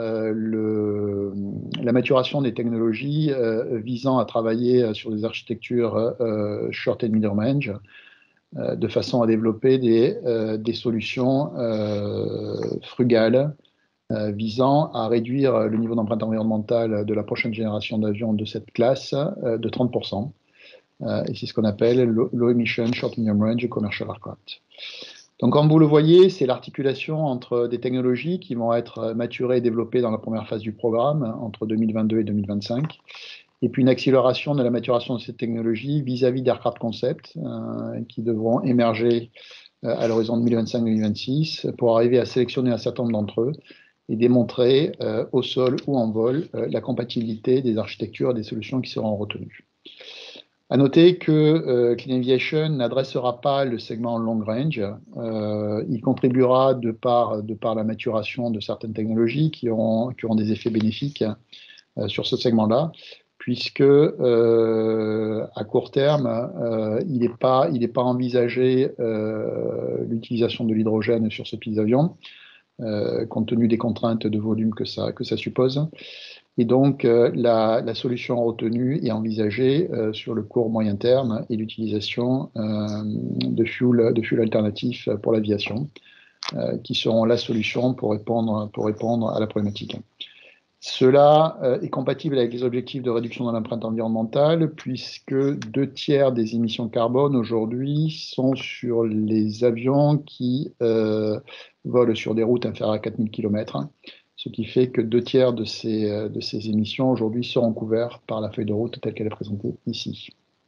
Speaker 4: la maturation des technologies visant à travailler sur des architectures short and medium range, de façon à développer des solutions frugales visant à réduire le niveau d'empreinte environnementale de la prochaine génération d'avions de cette classe de 30%, et c'est ce qu'on appelle Low Emission Short Medium Range Commercial Aircraft. Donc, comme vous le voyez, c'est l'articulation entre des technologies qui vont être maturées et développées dans la première phase du programme, entre 2022 et 2025, et puis une accélération de la maturation de ces technologies vis-à-vis d'aircraft concept qui devront émerger à l'horizon de 2025-2026 pour arriver à sélectionner un certain nombre d'entre eux et démontrer au sol ou en vol la compatibilité des architectures et des solutions qui seront retenues. À noter que Clean Aviation n'adressera pas le segment long range. Il contribuera de par la maturation de certaines technologies qui auront des effets bénéfiques sur ce segment-là, puisque à court terme, il n'est pas envisagé l'utilisation de l'hydrogène sur ce type d'avion, compte tenu des contraintes de volume que ça suppose. Et donc, la solution retenue est envisagée sur le court moyen terme et l'utilisation de fuel alternatifs pour l'aviation, qui seront la solution pour répondre à la problématique. Cela est compatible avec les objectifs de réduction de l'empreinte environnementale, puisque 2 tiers des émissions de carbone aujourd'hui sont sur les avions qui volent sur des routes inférieures à 4000 km, ce qui fait que 2 tiers de ces émissions aujourd'hui seront couverts par la feuille de route telle qu'elle est présentée ici.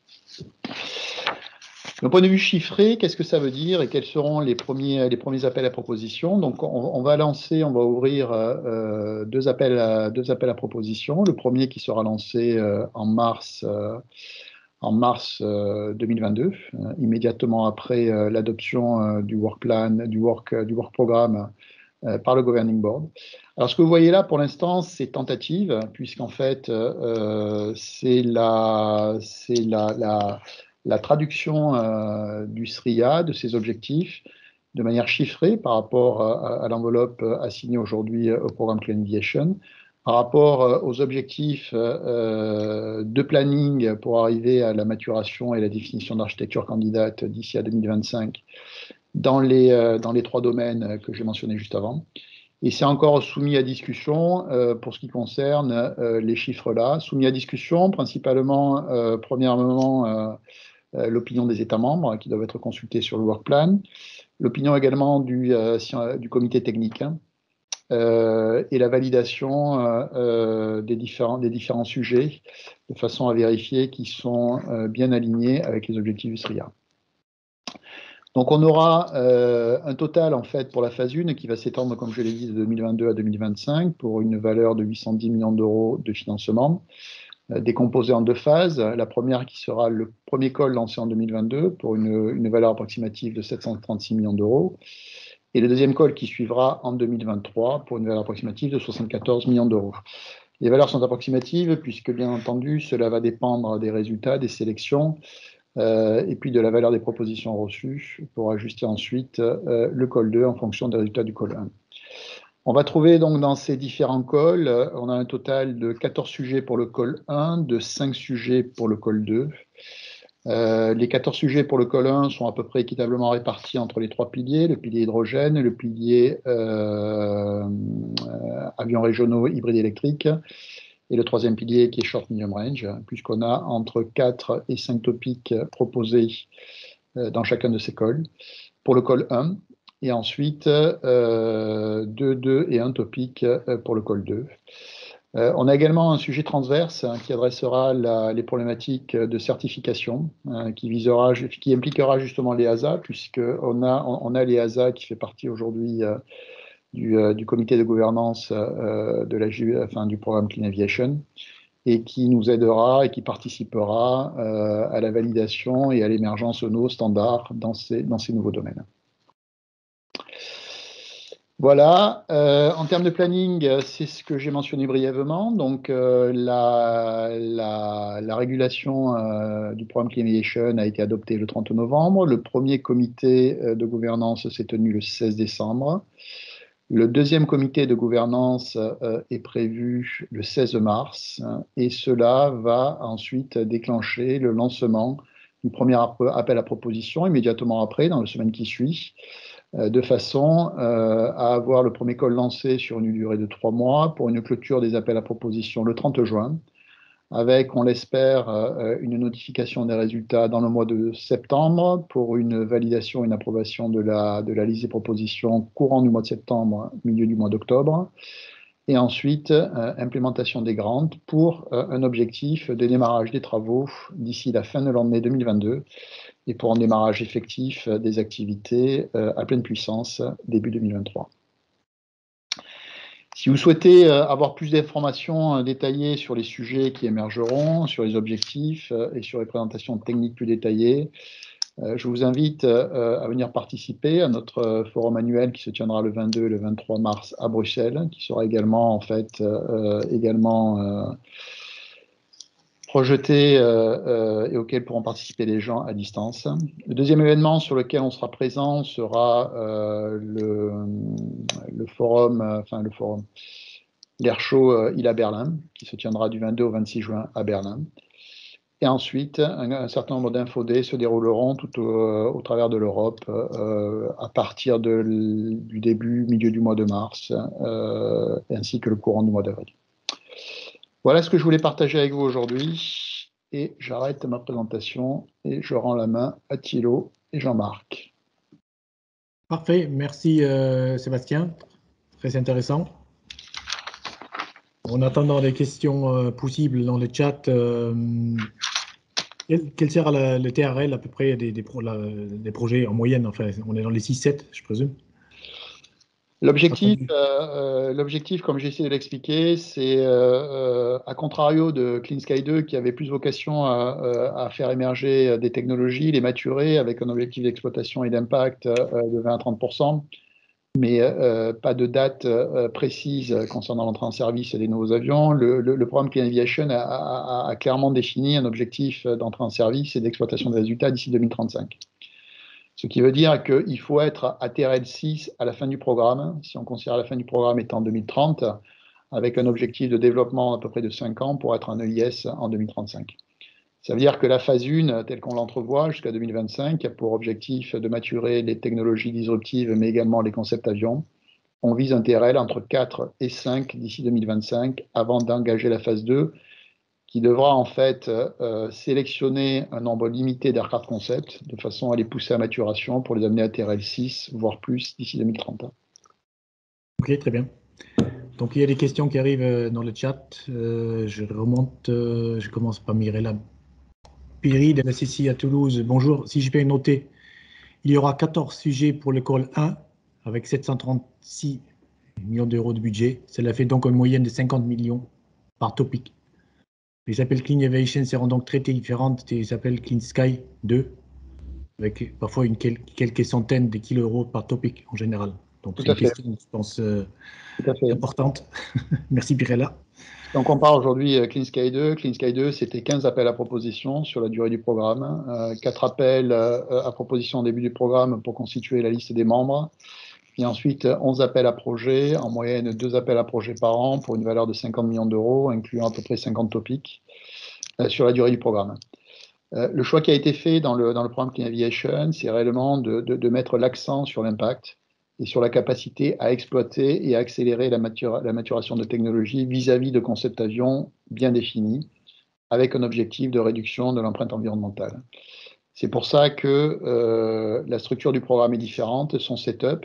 Speaker 4: D'un point de vue chiffré, qu'est-ce que ça veut dire et quels seront les premiers appels à propositions? Donc, on va ouvrir 2 appels à propositions. Le premier qui sera lancé en mars 2022, immédiatement après l'adoption du work plan, du work programme par le Governing Board. Alors, ce que vous voyez là, pour l'instant, c'est tentative, puisqu'en fait, c'est la traduction du SRIA, de ses objectifs, de manière chiffrée par rapport à l'enveloppe assignée aujourd'hui au programme Clean Aviation, par rapport aux objectifs de planning pour arriver à la maturation et la définition d'architecture candidate d'ici à 2025 dans les 3 domaines que j'ai mentionnés juste avant. Et c'est encore soumis à discussion pour ce qui concerne les chiffres-là, soumis à discussion principalement, premièrement, l'opinion des États membres qui doivent être consultés sur le work plan, l'opinion également du comité technique et la validation des différents sujets de façon à vérifier qu'ils sont bien alignés avec les objectifs du SRIA. Donc on aura un total en fait pour la phase 1 qui va s'étendre, comme je l'ai dit, de 2022 à 2025 pour une valeur de 810 millions d'euros de financement, décomposé en 2 phases. La première qui sera le premier call lancé en 2022 pour une valeur approximative de 736 millions d'euros. Et le deuxième call qui suivra en 2023 pour une valeur approximative de 74 millions d'euros. Les valeurs sont approximatives puisque, bien entendu, cela va dépendre des résultats, des sélections et puis de la valeur des propositions reçues pour ajuster ensuite le call 2 en fonction des résultats du call 1. On va trouver donc dans ces différents calls, on a un total de 14 sujets pour le call 1, de 5 sujets pour le call 2. Les 14 sujets pour le call 1 sont à peu près équitablement répartis entre les 3 piliers, le pilier hydrogène, le pilier avions régionaux hybrides électriques et le 3e pilier qui est short medium range, puisqu'on a entre 4 et 5 topics proposés dans chacun de ces calls pour le call 1. Et ensuite 2 et 1 topic pour le call 2. On a également un sujet transverse qui adressera les problématiques de certification, qui impliquera justement l'EASA, puisqu'on a l'EASA qui fait partie aujourd'hui du comité de gouvernance du programme Clean Aviation, et qui nous aidera et qui participera à la validation et à l'émergence de nos standards dans ces nouveaux domaines. Voilà, en termes de planning, c'est ce que j'ai mentionné brièvement. Donc, la régulation du programme Clean Aviation a été adoptée le 30 novembre. Le premier comité de gouvernance s'est tenu le 16 décembre. Le deuxième comité de gouvernance est prévu le 16 mars et cela va ensuite déclencher le lancement du premier appel à proposition immédiatement après, dans la semaine qui suit, de façon à avoir le premier call lancé sur une durée de 3 mois pour une clôture des appels à proposition le 30 juin, avec, on l'espère, une notification des résultats dans le mois de septembre pour une validation et une approbation de la liste des propositions courant du mois de septembre, milieu du mois d'octobre. Et ensuite, implémentation des grants pour un objectif de démarrage des travaux d'ici la fin de l'année 2022 et pour un démarrage effectif des activités à pleine puissance début 2023. Si vous souhaitez avoir plus d'informations détaillées sur les sujets qui émergeront, sur les objectifs et sur les présentations techniques plus détaillées, je vous invite à venir participer à notre forum annuel qui se tiendra le 22 et le 23 mars à Bruxelles, qui sera également projeté et auquel pourront participer les gens à distance. Le deuxième événement sur lequel on sera présent sera l'Air Show ILA Berlin, qui se tiendra du 22 au 26 juin à Berlin. Et ensuite, un certain nombre d'infodés se dérouleront tout au travers de l'Europe à partir du milieu du mois de mars, ainsi que le courant du mois d'avril. Voilà ce que je voulais partager avec vous aujourd'hui. Et j'arrête ma présentation et je rends la main à Thilo et Jean-Marc.
Speaker 1: Parfait, merci Sébastien, très intéressant. En attendant les questions possibles dans le chat, quel sera le TRL à peu près des projets en moyenne? Enfin, on est dans les 6-7, je présume.
Speaker 4: L'objectif, comme j'ai essayé de l'expliquer, c'est à contrario de Clean Sky 2 qui avait plus vocation à faire émerger des technologies, les maturer avec un objectif d'exploitation et d'impact de 20 à 30%, mais pas de date précise concernant l'entrée en service des nouveaux avions. Le programme Clean Aviation a clairement défini un objectif d'entrée en service et d'exploitation des résultats d'ici 2035. Ce qui veut dire qu'il faut être à TRL 6 à la fin du programme, si on considère la fin du programme étant 2030, avec un objectif de développement à peu près de 5 ans pour être en EIS en 2035. Ça veut dire que la phase 1, telle qu'on l'entrevoit jusqu'à 2025, a pour objectif de maturer les technologies disruptives, mais également les concepts avions. On vise un TRL entre 4 et 5 d'ici 2025, avant d'engager la phase 2, qui devra en fait sélectionner un nombre limité d'aircraft concept, de façon à les pousser à maturation pour les amener à TRL 6, voire plus, d'ici 2030.
Speaker 1: Ok, très bien. Donc, il y a des questions qui arrivent dans le chat. Je remonte, je commence par Mirella Piri de la CCI à Toulouse. Bonjour, si je peux noter, il y aura 14 sujets pour l'école 1, avec 736 millions d'euros de budget. Cela fait donc une moyenne de 50 millions par topic. Les appels Clean Aviation seront donc traités différentes des appels Clean Sky 2, avec parfois quelques centaines de kilos d'euros par topic en général. Donc c'est une question, je pense, importante. Merci Pirella.
Speaker 4: Donc on parle aujourd'hui Clean Sky 2. Clean Sky 2, c'était 15 appels à proposition sur la durée du programme, 4 appels à proposition au début du programme pour constituer la liste des membres, et ensuite 11 appels à projets, en moyenne 2 appels à projets par an pour une valeur de 50 millions d'euros, incluant à peu près 50 topics sur la durée du programme. Le choix qui a été fait dans le programme Clean Aviation, c'est réellement de mettre l'accent sur l'impact et sur la capacité à exploiter et à accélérer la maturation de technologies vis-à-vis de concepts avions bien définis, avec un objectif de réduction de l'empreinte environnementale. C'est pour ça que la structure du programme est différente, son setup.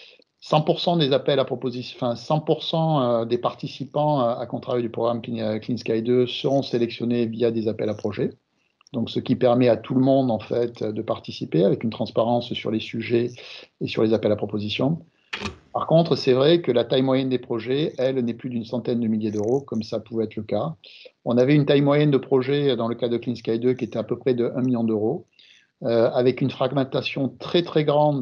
Speaker 4: 100% des appels à proposition, enfin 100% des participants à contrario du programme Clean Sky 2 seront sélectionnés via des appels à projets. Donc, ce qui permet à tout le monde, en fait, de participer avec une transparence sur les sujets et sur les appels à proposition. Par contre, c'est vrai que la taille moyenne des projets, elle, n'est plus d'une centaine de milliers d'euros, comme ça pouvait être le cas. On avait une taille moyenne de projet dans le cas de Clean Sky 2 qui était à peu près de 1 million d'euros, avec une fragmentation très, très grande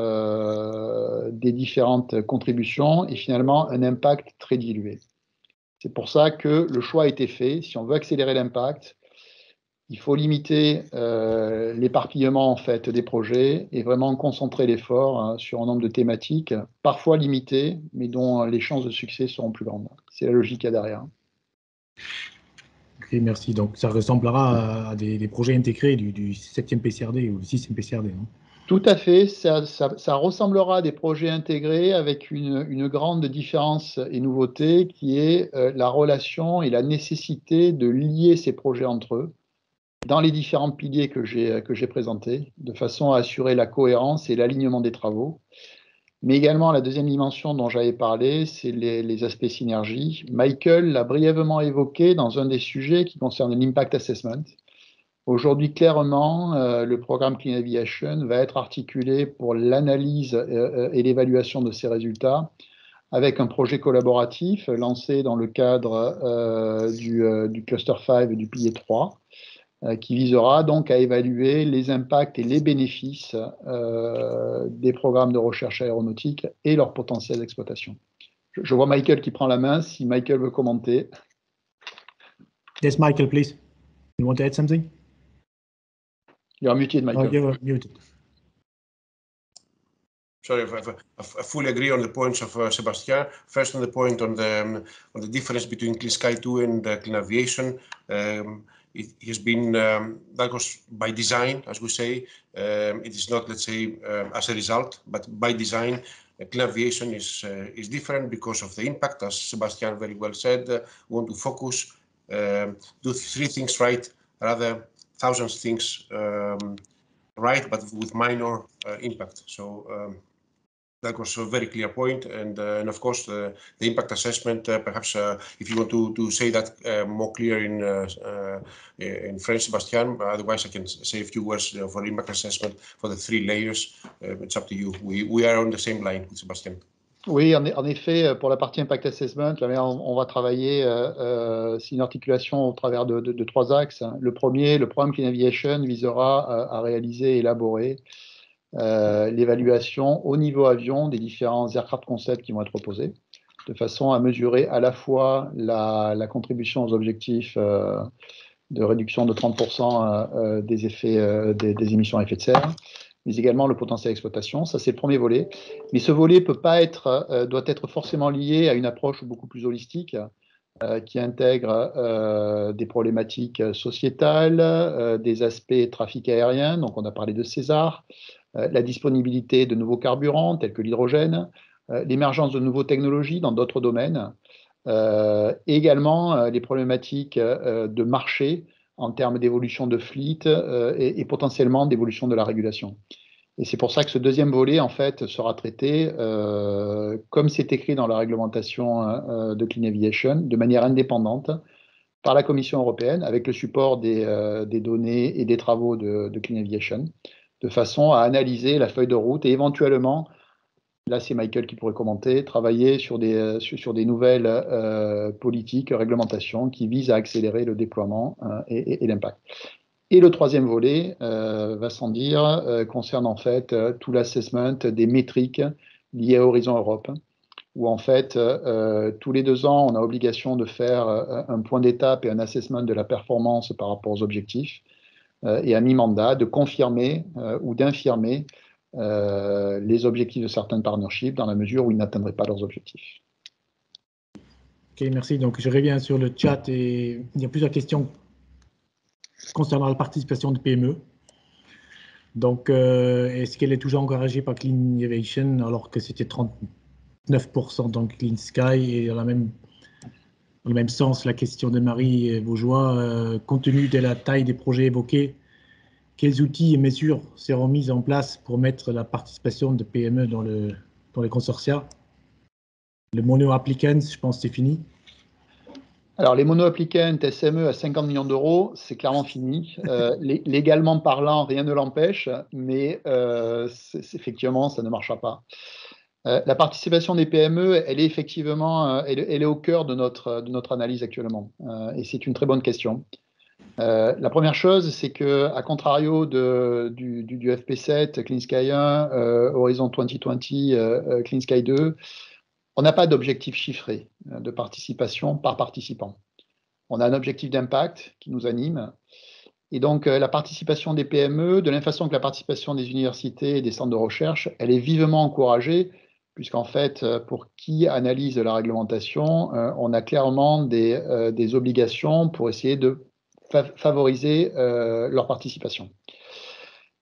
Speaker 4: des différentes contributions et finalement un impact très dilué. C'est pour ça que le choix a été fait. Si on veut accélérer l'impact, il faut limiter l'éparpillement en fait des projets et vraiment concentrer l'effort sur un nombre de thématiques, parfois limitées, mais dont les chances de succès seront plus grandes. C'est la logique qu'il y a derrière.
Speaker 1: Ok, merci. Donc, ça ressemblera à des projets intégrés du 7e PCRD ou du 6e PCRD, non?
Speaker 4: Tout à fait, ça ressemblera à des projets intégrés avec une grande différence et nouveauté qui est la relation et la nécessité de lier ces projets entre eux dans les différents piliers que j'ai présentés, de façon à assurer la cohérence et l'alignement des travaux. Mais également, la deuxième dimension dont j'avais parlé, c'est les aspects synergie. Michael l'a brièvement évoqué dans un des sujets qui concerne l'impact assessment. Aujourd'hui, clairement, le programme Clean Aviation va être articulé pour l'analyse et l'évaluation de ces résultats avec un projet collaboratif lancé dans le cadre du Cluster 5 et du pilier 3, qui visera donc à évaluer les impacts et les bénéfices des programmes de recherche aéronautique et leur potentiel d'exploitation. Je vois Michael qui prend la main, si Michael veut commenter.
Speaker 1: Yes, Michael, please. You want to add something?
Speaker 4: You're muted, Michael.
Speaker 1: Oh, you're muted.
Speaker 3: Sorry, I fully agree on the points of Sebastian. First, on the point on the difference between Clean Sky 2 and Clean Aviation, it has been that was by design, as we say. It is not, let's say, as a result, but by design. Clean Aviation is different because of the impact, as Sebastian very well said. We want to focus, do three things right, rather thousands things right, but with minor impact. So that was a very clear point, and of course the impact assessment. Perhaps if you want to say that more clear in French, Sebastian. Otherwise, I can say a few words for impact assessment for the three layers. It's up to you. We are on the same line with Sebastian.
Speaker 4: Oui, en effet, pour la partie impact assessment, là, on va travailler, c'est une articulation au travers de trois axes. Le premier, le programme Clean Aviation visera à réaliser et élaborer l'évaluation au niveau avion des différents aircraft concepts qui vont être proposés, de façon à mesurer à la fois la contribution aux objectifs de réduction de 30% des effets des émissions à effet de serre, mais également le potentiel d'exploitation. Ça, c'est le premier volet. Mais ce volet doit être forcément lié à une approche beaucoup plus holistique qui intègre des problématiques sociétales, des aspects trafic aérien, donc on a parlé de César, la disponibilité de nouveaux carburants tels que l'hydrogène, l'émergence de nouvelles technologies dans d'autres domaines, également les problématiques de marché en termes d'évolution de fleet et potentiellement d'évolution de la régulation. Et c'est pour ça que ce deuxième volet, en fait, sera traité, comme c'est écrit dans la réglementation de Clean Aviation, de manière indépendante par la Commission européenne, avec le support des données et des travaux de Clean Aviation, de façon à analyser la feuille de route et éventuellement, là c'est Michael qui pourrait commenter, travailler sur des nouvelles politiques, réglementations qui visent à accélérer le déploiement et l'impact. Et le troisième volet, va sans dire, concerne en fait tout l'assessment des métriques liées à Horizon Europe, où en fait, tous les 2 ans, on a obligation de faire un point d'étape et un assessment de la performance par rapport aux objectifs, et à mi-mandat, de confirmer ou d'infirmer les objectifs de certains partnerships dans la mesure où ils n'atteindraient pas leurs objectifs.
Speaker 1: Ok, merci. Donc, je reviens sur le chat et il y a plusieurs questions concernant la participation de PME. Donc, est-ce qu'elle est toujours encouragée par Clean Aviation alors que c'était 39% dans Clean Sky? Et dans le même sens, la question de Marie Vaugeois, compte tenu de la taille des projets évoqués, quels outils et mesures seront mis en place pour mettre la participation de PME dans les consortia? Le mono-applicant, je pense que c'est fini.
Speaker 4: Alors, les mono-applicants SME à 50 millions d'euros, c'est clairement fini. Légalement parlant, rien ne l'empêche, mais effectivement, ça ne marchera pas. La participation des PME, elle est effectivement elle est au cœur de notre analyse actuellement. Et c'est une très bonne question. La première chose, c'est que, à contrario du FP7, Clean Sky 1, Horizon 2020, Clean Sky 2, on n'a pas d'objectif chiffré de participation par participant. On a un objectif d'impact qui nous anime. Et donc, la participation des PME, de la même façon que la participation des universités et des centres de recherche, elle est vivement encouragée, puisqu'en fait, pour qui analyse la réglementation, on a clairement des obligations pour essayer de favoriser leur participation.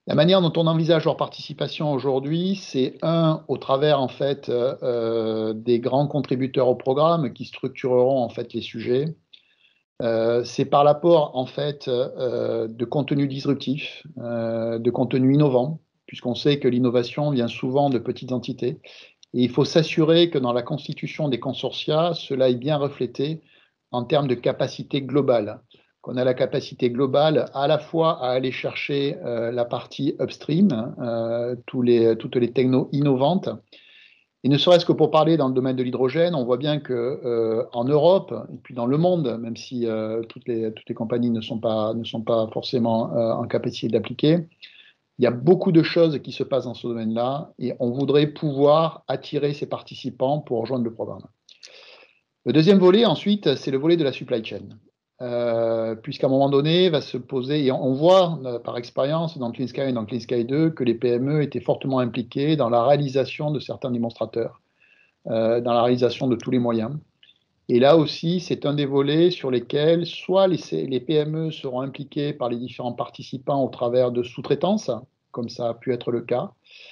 Speaker 4: La manière dont on envisage leur participation aujourd'hui, c'est au travers en fait des grands contributeurs au programme qui structureront en fait les sujets. C'est par l'apport en fait de contenu disruptif, de contenu innovant, puisqu'on sait que l'innovation vient souvent de petites entités. Et il faut s'assurer que dans la constitution des consortia, cela est bien reflété en termes de capacité globale. Qu'on a la capacité globale à la fois à aller chercher la partie upstream, toutes les technos innovantes. Et ne serait-ce que pour parler dans le domaine de l'hydrogène, on voit bien qu'en Europe, et puis dans le monde, même si toutes les compagnies ne sont pas forcément en capacité d'appliquer, il y a beaucoup de choses qui se passent dans ce domaine-là et on voudrait pouvoir attirer ces participants pour rejoindre le programme. Le deuxième volet, ensuite, c'est le volet de la supply chain. Puisqu'à un moment donné, va se poser, et on voit par expérience dans Clean Sky et dans Clean Sky 2 que les PME étaient fortement impliquées dans la réalisation de certains démonstrateurs, dans la réalisation de tous les moyens. Et là aussi, c'est un des volets sur lesquels soit les PME seront impliquées par les différents participants au travers de sous-traitance, comme ça a pu être le cas,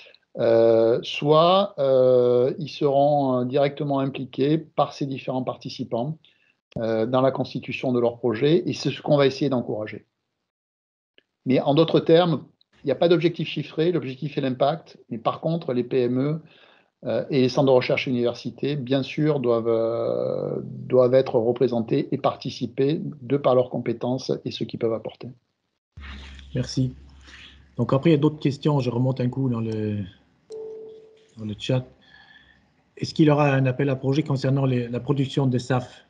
Speaker 4: soit ils seront directement impliqués par ces différents participants dans la constitution de leur projet, et c'est ce qu'on va essayer d'encourager. Mais en d'autres termes, il n'y a pas d'objectif chiffré, l'objectif est l'impact, mais par contre, les PME et les centres de recherche universités, bien sûr, doivent être représentés et participer de par leurs compétences et ce qu'ils peuvent apporter.
Speaker 1: Merci. Donc après, il y a d'autres questions. Je remonte un coup dans le chat. Est-ce qu'il y aura un appel à projet concernant la production de SAF?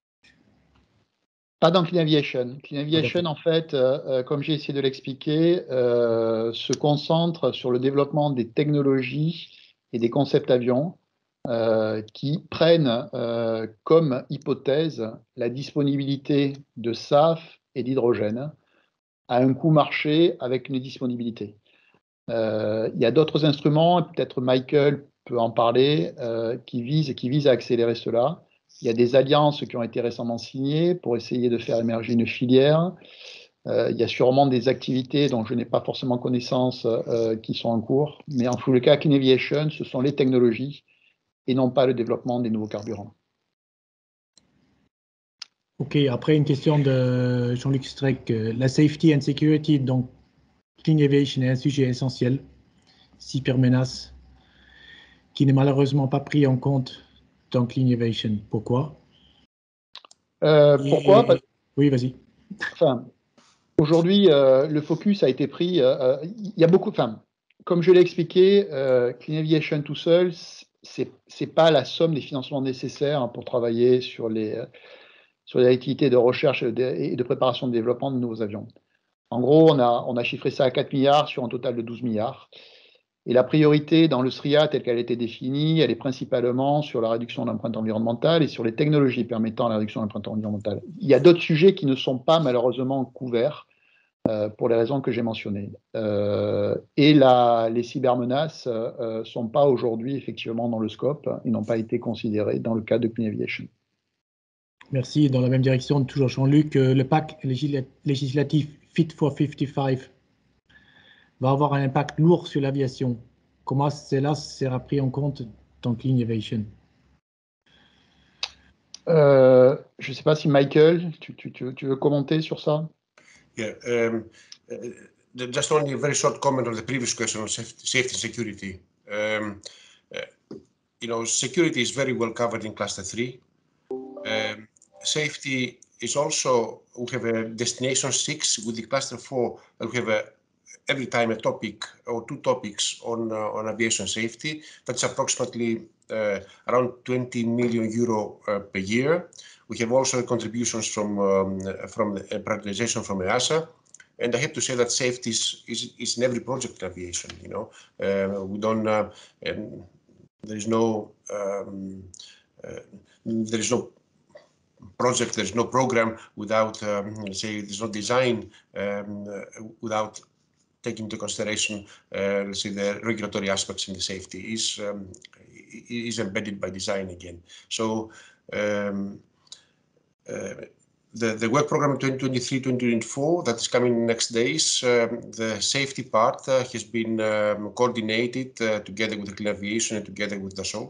Speaker 4: Pas dans Clean Aviation. Clean Aviation, en fait, comme j'ai essayé de l'expliquer, se concentre sur le développement des technologies et des concepts avions qui prennent comme hypothèse la disponibilité de SAF et d'hydrogène à un coût marché avec une disponibilité. Il y a d'autres instruments, peut-être Michael peut en parler, qui visent à accélérer cela. Il y a des alliances qui ont été récemment signées pour essayer de faire émerger une filière. Il y a sûrement des activités dont je n'ai pas forcément connaissance qui sont en cours. Mais en tout cas, Clean Aviation, ce sont les technologies et non pas le développement des nouveaux carburants.
Speaker 1: OK, après une question de Jean-Luc Streck. La safety and security, donc Clean Aviation est un sujet essentiel, cybermenace, qui n'est malheureusement pas pris en compte dans Clean Aviation. Pourquoi?
Speaker 4: Pourquoi?
Speaker 1: Oui, vas-y.
Speaker 4: Enfin, aujourd'hui, le focus a été pris. Il y a beaucoup. Enfin, comme je l'ai expliqué, Clean Aviation tout seul, c'est pas la somme des financements nécessaires pour travailler sur les activités de recherche et de préparation de développement de nouveaux avions. En gros, on a chiffré ça à 4 milliards sur un total de 12 milliards. Et la priorité dans le SRIA, telle qu'elle a été définie, elle est principalement sur la réduction de l'empreinte environnementale et sur les technologies permettant la réduction de l'empreinte environnementale. Il y a d'autres sujets qui ne sont pas malheureusement couverts pour les raisons que j'ai mentionnées. Et les cybermenaces ne sont pas aujourd'hui effectivement dans le scope, ils n'ont pas été considérés dans le cadre de Clean Aviation.
Speaker 1: Merci. Dans la même direction, toujours Jean-Luc, le pacte législatif Fit for 55 va avoir un impact lourd sur l'aviation. Comment cela sera pris en compte dans Clean Aviation?
Speaker 4: Je ne sais pas si Michael, tu veux commenter sur ça?
Speaker 3: Yeah, just only a very short comment on the previous question on safety and security. Security is very well covered in Cluster 3. Safety is also, we have a destination 6 with the Cluster 4, and we have every time a topic or two topics on aviation safety. That's approximately around 20 million euro per year. We have also contributions from the prioritization from EASA. And I have to say that safety is in every project in aviation. We don't. There is no project. There is no program without, say, there's no design without taking into consideration, let's say, the regulatory aspects in the safety is embedded by design again. So the work program 2023-2024 that is coming next days, the safety part has been coordinated together with the Clean Aviation and together with Dassault.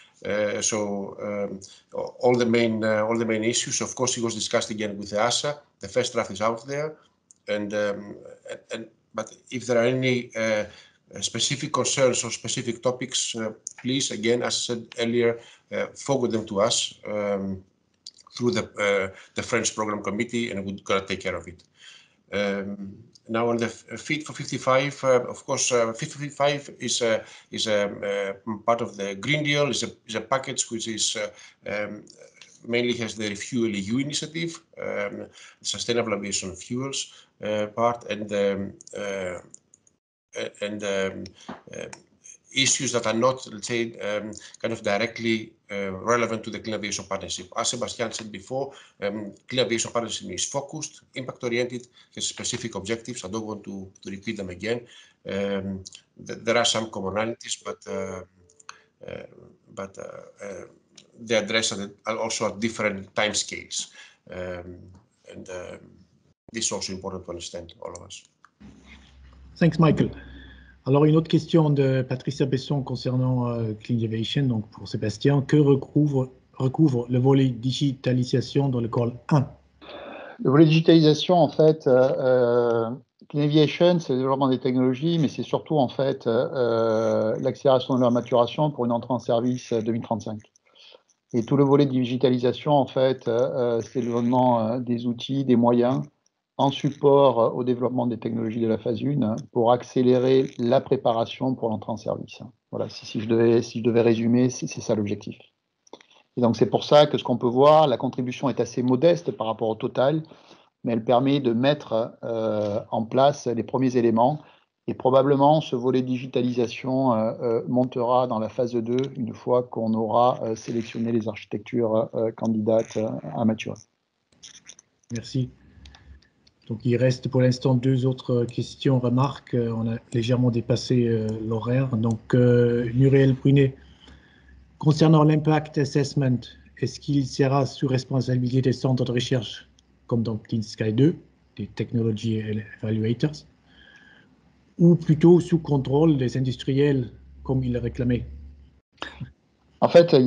Speaker 3: All the main issues, of course, it was discussed again with the EASA. The first draft is out there, but if there are any specific concerns or specific topics, please, again, as I said earlier, forward them to us through the French Program Committee, and we're going to take care of it. Now on the Fit for 55, of course, Fit for 55 is a part of the Green Deal, is a package which is mainly has the Fuel EU initiative, the Sustainable Aviation Fuels part, and issues that are not, let's say, kind of directly relevant to the Clean Aviation Partnership. As Sebastian said before, Clean Aviation Partnership is focused, impact-oriented, has specific objectives. I don't want to repeat them again. There are some commonalities, but they address also at different time scales. This is also important to understand, all of us.
Speaker 1: Thanks, Michael. Alors, une autre question de Patricia Besson concernant Clean Aviation, donc pour Sébastien. Que recouvre le volet digitalisation dans le call 1?
Speaker 4: Le volet digitalisation, en fait, Clean Aviation, c'est le développement des technologies, mais c'est surtout, en fait, l'accélération de leur maturation pour une entrée en service 2035. Et tout le volet de digitalisation, en fait, c'est le développement des outils, des moyens, en support au développement des technologies de la phase 1 pour accélérer la préparation pour l'entrée en service. Voilà, si je devais résumer, c'est ça l'objectif. Et donc c'est pour ça que ce qu'on peut voir, la contribution est assez modeste par rapport au total, mais elle permet de mettre en place les premiers éléments. Et probablement, ce volet digitalisation montera dans la phase 2 une fois qu'on aura sélectionné les architectures candidates à maturer.
Speaker 1: Merci. Donc, il reste pour l'instant 2 autres questions, remarques. On a légèrement dépassé l'horaire. Donc, Muriel Prunet, concernant l'impact assessment, est-ce qu'il sera sous responsabilité des centres de recherche, comme dans Clean Sky 2, des Technology Evaluators, ou plutôt sous contrôle des industriels, comme il le réclamait?
Speaker 4: En fait, il y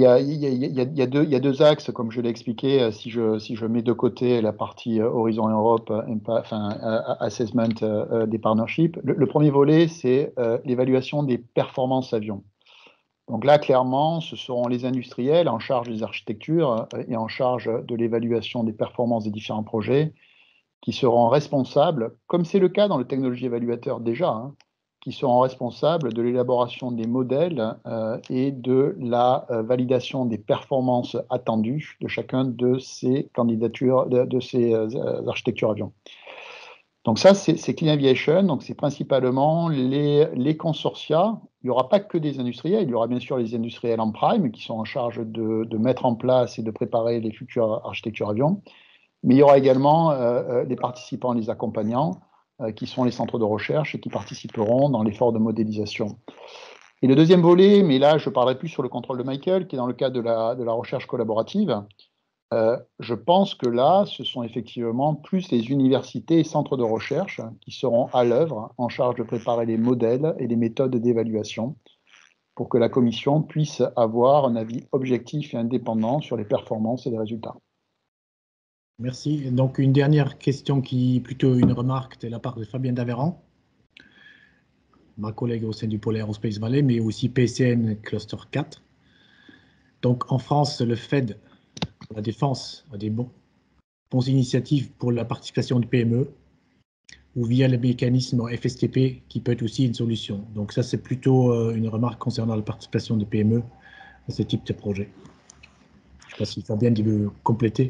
Speaker 4: a deux axes, comme je l'ai expliqué, si je mets de côté la partie Horizon Europe, assessment des partnerships. Le premier volet, c'est l'évaluation des performances avions. Donc là, clairement, ce seront les industriels en charge des architectures et en charge de l'évaluation des performances des différents projets qui seront responsables, comme c'est le cas dans le Technology Evaluator déjà, qui seront responsables de l'élaboration des modèles et de la validation des performances attendues de chacun de ces candidatures, de ces architectures avions. Donc ça, c'est Clean Aviation, donc c'est principalement les consortia. Il n'y aura pas que des industriels, il y aura bien sûr les industriels en prime qui sont en charge de mettre en place et de préparer les futures architectures avions, mais il y aura également les participants, les accompagnants, qui sont les centres de recherche et qui participeront dans l'effort de modélisation. Et le deuxième volet, mais là je parlerai plus sur le contrôle de Michael, qui est dans le cadre de la recherche collaborative, je pense que là, ce sont effectivement plus les universités et centres de recherche qui seront à l'œuvre en charge de préparer les modèles et les méthodes d'évaluation pour que la commission puisse avoir un avis objectif et indépendant sur les performances et les résultats.
Speaker 1: Merci. Donc, une dernière question qui est plutôt une remarque de la part de Fabien Daveyran, ma collègue au sein du pôle Aerospace Valley, mais aussi PCN Cluster 4. Donc, en France, le FED, la défense, a des bons initiatives pour la participation de PME ou via le mécanisme FSTP qui peut être aussi une solution. Donc, ça, c'est plutôt une remarque concernant la participation de PME à ce type de projet. Je ne sais pas si Fabien veut compléter.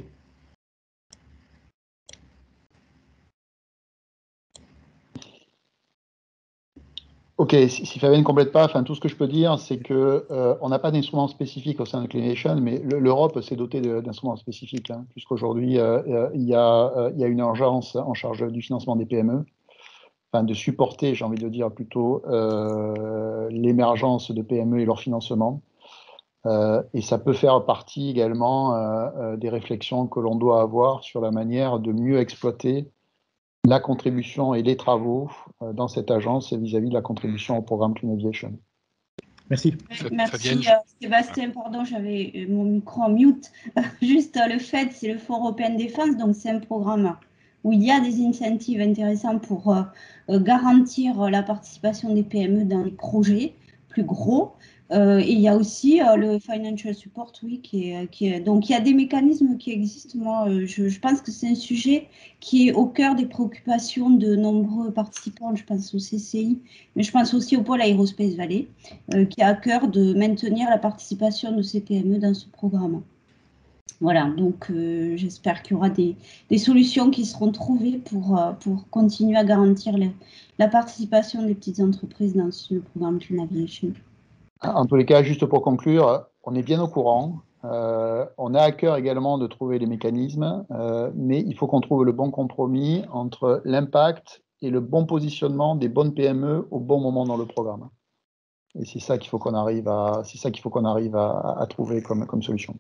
Speaker 4: Ok, si Fabien ne complète pas, tout ce que je peux dire, c'est qu'on n'a pas d'instruments spécifiques au sein de Clean Aviation, mais l'Europe s'est dotée d'instruments spécifiques, puisqu'aujourd'hui, il y a une urgence en charge du financement des PME, de supporter, j'ai envie de dire plutôt, l'émergence de PME et leur financement. Et ça peut faire partie également des réflexions que l'on doit avoir sur la manière de mieux exploiter la contribution et les travaux dans cette agence vis-à-vis de la contribution au programme Clean Aviation.
Speaker 1: Merci.
Speaker 5: Merci Sébastien, pardon, j'avais mon micro en mute. Juste le fait, c'est le Fonds européen de défense, donc c'est un programme où il y a des incentives intéressants pour garantir la participation des PME dans les projets plus gros. Et il y a aussi le Financial Support, oui, donc il y a des mécanismes qui existent. Moi, je pense que c'est un sujet qui est au cœur des préoccupations de nombreux participants. Je pense au CCI, mais je pense aussi au pôle Aerospace Valley, qui a à cœur de maintenir la participation de ces PME dans ce programme. Voilà, donc j'espère qu'il y aura des solutions qui seront trouvées pour continuer à garantir la participation des petites entreprises dans ce programme Clean Aviation.
Speaker 4: En tous les cas, juste pour conclure, on est bien au courant. On a à cœur également de trouver les mécanismes, mais il faut qu'on trouve le bon compromis entre l'impact et le bon positionnement des bonnes PME au bon moment dans le programme. Et c'est ça qu'il faut qu'on arrive à trouver comme solution.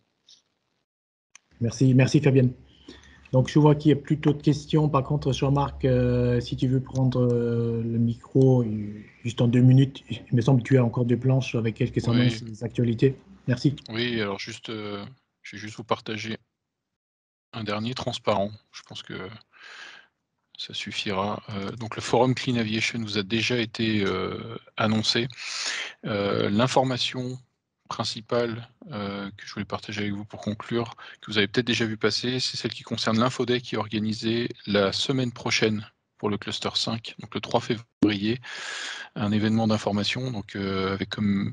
Speaker 1: Merci Fabienne. Donc je vois qu'il y a plutôt de questions. Par contre, Jean-Marc, si tu veux prendre le micro, juste en 2 minutes, il me semble que tu as encore des planches avec quelques annonces des actualités. Merci.
Speaker 2: Oui, alors je vais juste vous partager un dernier transparent. Je pense que ça suffira. Donc le forum Clean Aviation vous a déjà été annoncé. L'information principale que je voulais partager avec vous pour conclure, que vous avez peut-être déjà vu passer, c'est celle qui concerne l'Infoday qui est organisée la semaine prochaine pour le cluster 5, donc le 3 février, un événement d'information, donc avec comme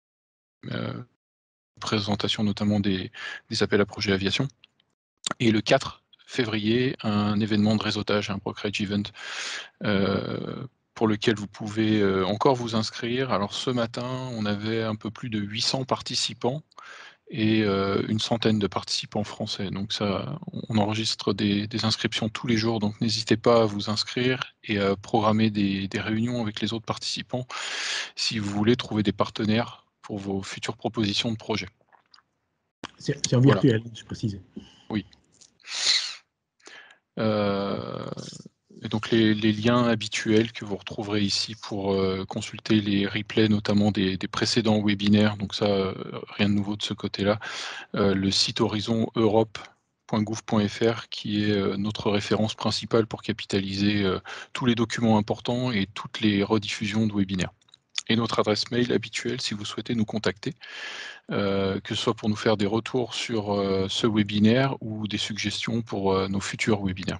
Speaker 2: présentation notamment des appels à projets aviation. Et le 4 février, un événement de réseautage, un brokerage event, pour lequel vous pouvez encore vous inscrire. Alors ce matin, on avait un peu plus de 800 participants et une centaine de participants français. Donc ça, on enregistre des inscriptions tous les jours, donc n'hésitez pas à vous inscrire et à programmer des réunions avec les autres participants si vous voulez trouver des partenaires pour vos futures propositions de projets.
Speaker 1: C'est en virtuel, voilà. Je précise.
Speaker 2: Oui. Et donc les liens habituels que vous retrouverez ici pour consulter les replays, notamment des précédents webinaires, donc ça, rien de nouveau de ce côté-là. Le site Horizon Europe.gouv.fr qui est notre référence principale pour capitaliser tous les documents importants et toutes les rediffusions de webinaires. Et notre adresse mail habituelle si vous souhaitez nous contacter, que ce soit pour nous faire des retours sur ce webinaire ou des suggestions pour nos futurs webinaires.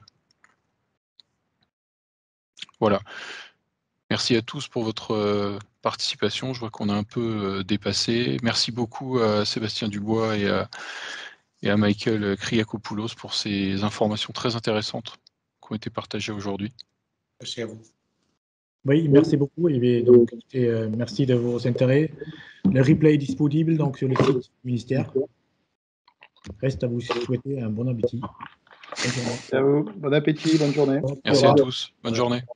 Speaker 2: Voilà. Merci à tous pour votre participation. Je vois qu'on a un peu dépassé. Merci beaucoup à Sébastien Dubois et à Michael Kriakopoulos pour ces informations très intéressantes qui ont été partagées aujourd'hui.
Speaker 3: Merci à vous.
Speaker 1: Oui, merci beaucoup. Et donc, merci de vos intérêts. Le replay est disponible donc, sur le site du ministère. Reste à vous souhaiter un bon appétit.
Speaker 4: Bonne journée. À vous. Bon appétit, bonne journée.
Speaker 2: Merci à tous. Bonne journée.